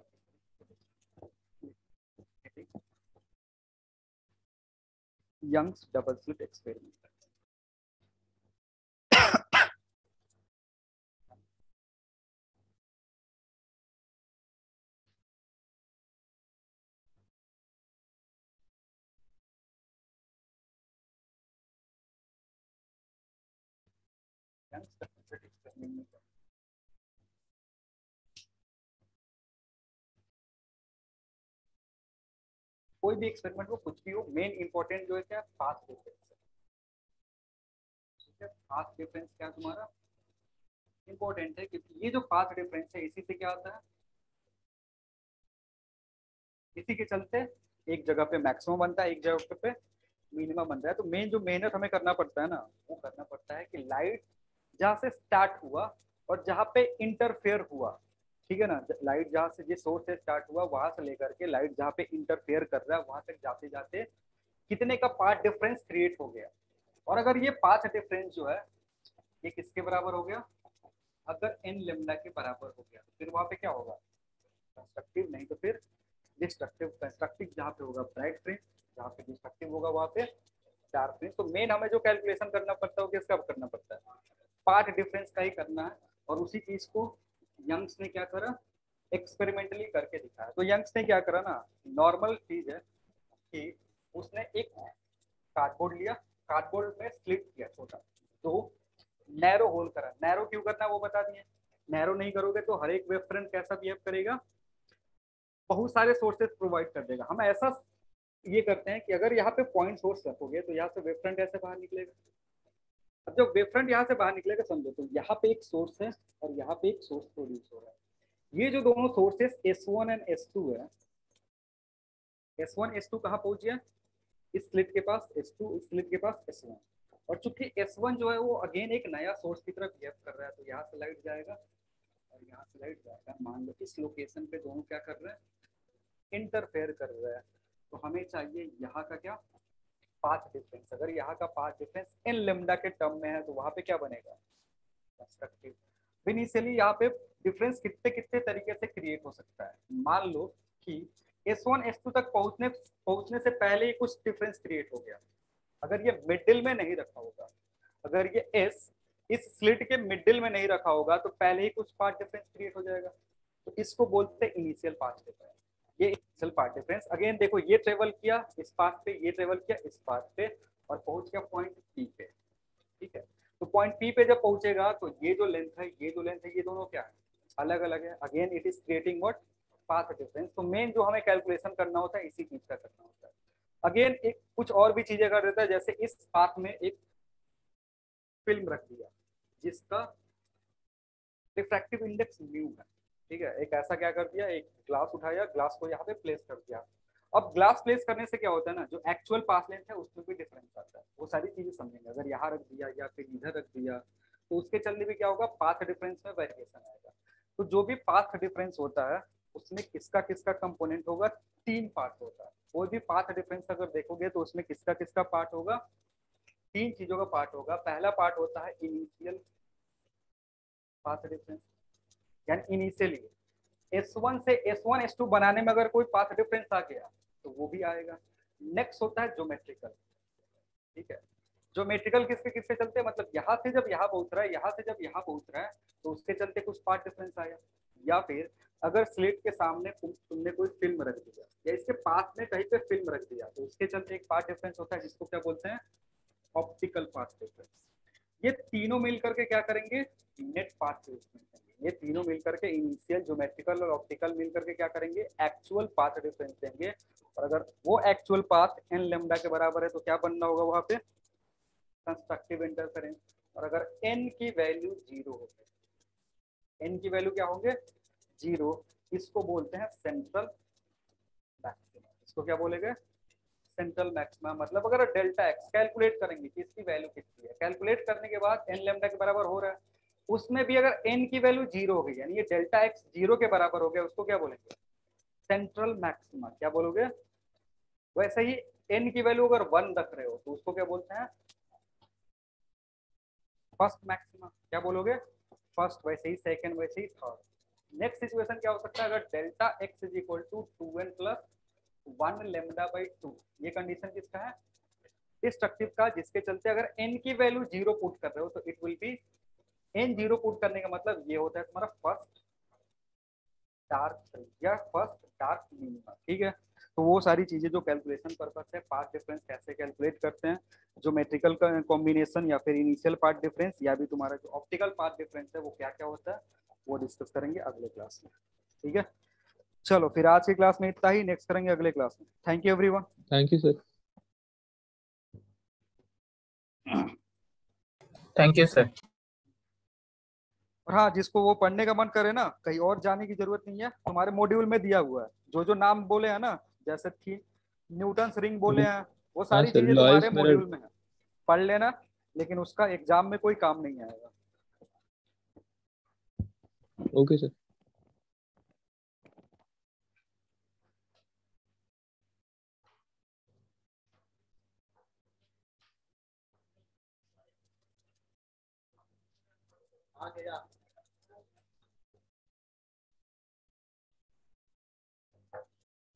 Young's double slit experiment. Young's double slit experiment में कोई भी एक्सपेरिमेंट हो, कुछ भी हो, मेन इंपॉर्टेंट जो है क्या, पाथ डिफरेंस। ठीक है, पाथ डिफरेंस क्या तुम्हारा इंपॉर्टेंट है, क्योंकि ये जो पाथ डिफरेंस है इसी से क्या होता है, इसी के चलते एक जगह पे मैक्सिमम बनता है, एक जगह पे मिनिमम बनता है। तो मेन जो मेहनत हमें करना पड़ता है ना, वो करना पड़ता है कि लाइट जहाँ से स्टार्ट हुआ और जहाँ पे इंटरफेयर हुआ, ठीक है ना, लाइट जहाँ से जिस सोर्स से स्टार्ट हुआ वहां से लेकर के लाइट जहाँ पे इंटरफेयर कर रहा है वहां तक जाते जाते कितने का पाथ डिफरेंस क्रिएट हो गया। और अगर ये पाथ डिफरेंस जो है ये किसके बराबर हो गया, अगर एन लेमडा के बराबर हो गया तो फिर वहां पे क्या होगा, कंस्ट्रक्टिव, नहीं तो फिर डिस्ट्रक्टिव। कंस्ट्रक्टिव जहाँ पे होगा ब्राइट फ्रिंज, जहाँ पे डिस्ट्रक्टिव होगा वहाँ पे डार्क फ्रिंज। तो मेन हमें जो कैलकुलेशन करना पड़ता है वो किसका करना पड़ता है, पार्ट डिफरेंस का ही करना है। और उसी चीज को यंग्स ने क्या करा, एक्सपेरिमेंटली करके दिखाया। तो यंग्स ने क्या करा ना, नॉर्मल चीज है कि उसने एक कार्डबोर्ड लिया, कार्डबोर्ड में स्लिट किया छोटा, तो नैरो होल करा। नैरो क्यों करना वो बता दिए, नैरो नहीं करोगे तो हर एक वेव फ्रंट कैसा बिहेव करेगा, बहुत सारे सोर्सेस प्रोवाइड कर देगा। हम ऐसा ये करते हैं कि अगर यहाँ पे पॉइंट सोर्स रखोगे तो यहाँ से वेव फ्रंट ऐसे बाहर निकलेगा। अब जब वेव फ्रंट यहाँ से बाहर निकलेगा, समझो तो यहाँ पे एक सोर्स है और यहाँ पे एक सोर्स प्रोड्यूस हो रहा है। ये जो दोनों सोर्सेस S1 एंड S2 है, S1 S2 कहाँ पहुंच गया, इस स्लिट के पास, S2 इस स्लिट के पास S1। और चूंकि S1 जो है वो अगेन एक नया सोर्स की तरफ बिहेव कर रहा है, तो यहाँ से लाइट जाएगा और यहाँ से लाइट जाएगा, मान लो इस लोकेशन पे दोनों क्या कर रहे हैं, इंटरफेयर कर रहे हैं, तो हमें चाहिए यहाँ का क्या, पाथ डिफरेंस। अगर यहाँ का पाथ डिफरेंस इन लेमडा के टर्म में है तो वहां पे क्या बनेगा, कंस्ट्रक्टिव। इनिशियली यहाँ पे डिफरेंस कितने कितने तरीके से क्रिएट हो सकता है। मान लो कि S1 S2 तक पहुंचने से पहले ही कुछ डिफरेंस क्रिएट हो गया, अगर ये मिडिल में नहीं रखा होगा, अगर ये S इस स्लिट के मिडिल में नहीं रखा होगा तो पहले ही कुछ पाथ डिफरेंस क्रिएट हो जाएगा, तो इसको बोलते हैं इनिशियल पाथ डिफरेंस। ये इनिशियल पाथ डिफरेंस, अगेन देखो ये ट्रेवल किया इस पाथ पे, ये ट्रेवल किया इस पाथ पे और पहुंच गया पॉइंट पी पे, ठीक है। तो पॉइंट पी पे जब पहुंचेगा तो ये जो लेंथ है, ये जो लेंथ है, ये दोनों क्या है, अलग अलग है। Again it is creating what, path difference. तो मेन जो हमें कैलकुलेशन करना होता है इसी चीज का करना होता है। अगेन एक कुछ और भी चीजें कर देता है, जैसे इस पाथ में एक फिल्म रख दिया जिसका रिफ्रैक्टिव इंडेक्स म्यू है, ठीक है। एक ऐसा क्या कर दिया, एक ग्लास उठाया, ग्लास को यहाँ पे प्लेस कर दिया। अब ग्लास प्लेस करने से क्या होता है ना, जो एक्चुअल पाथ लेंथ है उसमें भी डिफरेंस आता है, वो सारी चीजें समझेंगे। अगर यहाँ रख दिया या फिर इधर रख दिया तो उसके चलने भी क्या होगा, पाथ डिफरेंस में वेरिएशन आएगा। तो जो भी पाथ डिफरेंस होता है उसमें किसका किसका कंपोनेंट होगा, 3 पार्ट होता है। कोई भी पाथ डिफरेंस अगर देखोगे तो उसमें किसका किसका पार्ट होगा, 3 चीजों का पार्ट होगा। पहला पार्ट होता है इनिशियल पाथ डिफरेंस, यानी इनिशियली S1 से S1 S2 बनाने में अगर कोई पाथ डिफरेंस आ गया तो वो भी आएगा। नेक्स्ट होता है ज्योमेट्रिकल, ठीक है। ज्योमेट्रिकल किसके किसके चलते हैं, मतलब यहाँ से जब यहाँ पहुंच रहा है, यहाँ से जब यहाँ पहुंच रहा है तो उसके चलते कुछ पाथ डिफरेंस आया। या फिर अगर स्लिट के सामने तुमने कोई फिल्म रख दिया या इसके पास में कहीं पे फिल्म रख दिया तो उसके चलते एक पाथ डिफरेंस होता है जिसको क्या बोलते हैं, ऑप्टिकल पाथ डिफरेंस। ये तीनों मिलकर के क्या करेंगे, नेट पाथ डिफरेंस देंगे। ये तीनों मिलकर के इनिशियल, ज्योमेट्रिकल और ऑप्टिकल मिलकर के क्या करेंगे, एक्चुअल पाथ डिफरेंस देंगे। और अगर वो एक्चुअल पाथ एन लेमडा के बराबर है तो क्या बनना होगा वहां पे, कंस्ट्रक्टिव इंटरफेरेंस। और अगर एन की वैल्यू 0 हो, एन की वैल्यू क्या होंगे, 0, इसको बोलते हैं सेंट्रल मैक्सिमा। इसको क्या बोलेंगे, सेंट्रल मैक्सिमा। मतलब अगर डेल्टा एक्स कैलकुलेट करेंगे कि इसकी वैल्यू कितनी है, कैलकुलेट करने के बाद एन लेमडा के बराबर हो रहा है, उसमें भी अगर एन की वैल्यू 0 हो गई, यानी ये डेल्टा एक्स 0 के बराबर हो गया, उसको क्या बोलेंगे, सेंट्रल मैक्सिमा। क्या बोलोगे, वैसे ही एन की वैल्यू अगर 1 रख रहे हो तो उसको क्या बोलते हैं, फर्स्ट मैक्सिमा। क्या बोलोगे, फर्स्ट, वैसे ही सेकंड, वैसे ही थर्ड। नेक्स्ट सिचुएशन क्या हो सकता है, अगर delta x is equal to 2n plus 1 lambda by 2, ये कंडीशन किसका है, डिस्ट्रक्टिव का, जिसके चलते अगर n की वैल्यू 0 पुट कर रहे हो तो it will be, n 0 put करने का मतलब ये होता है तुम्हारा फर्स्ट डार्क या फर्स्ट डार्क मिनिमा, ठीक है। तो वो सारी चीजें जो कैलकुलेशन पर्पस है, पाथ डिफरेंस कैसे कैलकुलेट करते हैं, ज्योमेट्रिकल का कॉम्बिनेशन या फिर इनिशियल पाथ डिफरेंस या भी तुम्हारा जो ऑप्टिकल पाथ डिफरेंस है वो क्या क्या होता है, वो डिस्कस करेंगे अगले क्लास में, ठीक है। चलो फिर आज की क्लास में इतना ही, नेक्स्ट करेंगे अगले क्लास में। Thank you everyone. Thank you sir. Thank you sir. और हाँ, जिसको वो पढ़ने का मन करे ना, कहीं और जाने की जरूरत नहीं है, तुम्हारे मॉड्यूल में दिया हुआ है जो जो नाम बोले हैं ना, जैसे थी न्यूटन रिंग बोले हैं, वो हाँ सारी सर, चीजें लॉयस तुम्हारे मिरर। मॉड्यूल में है, पढ़ लेना। लेकिन उसका एग्जाम में कोई काम नहीं आएगा। Okay sir. आ गया।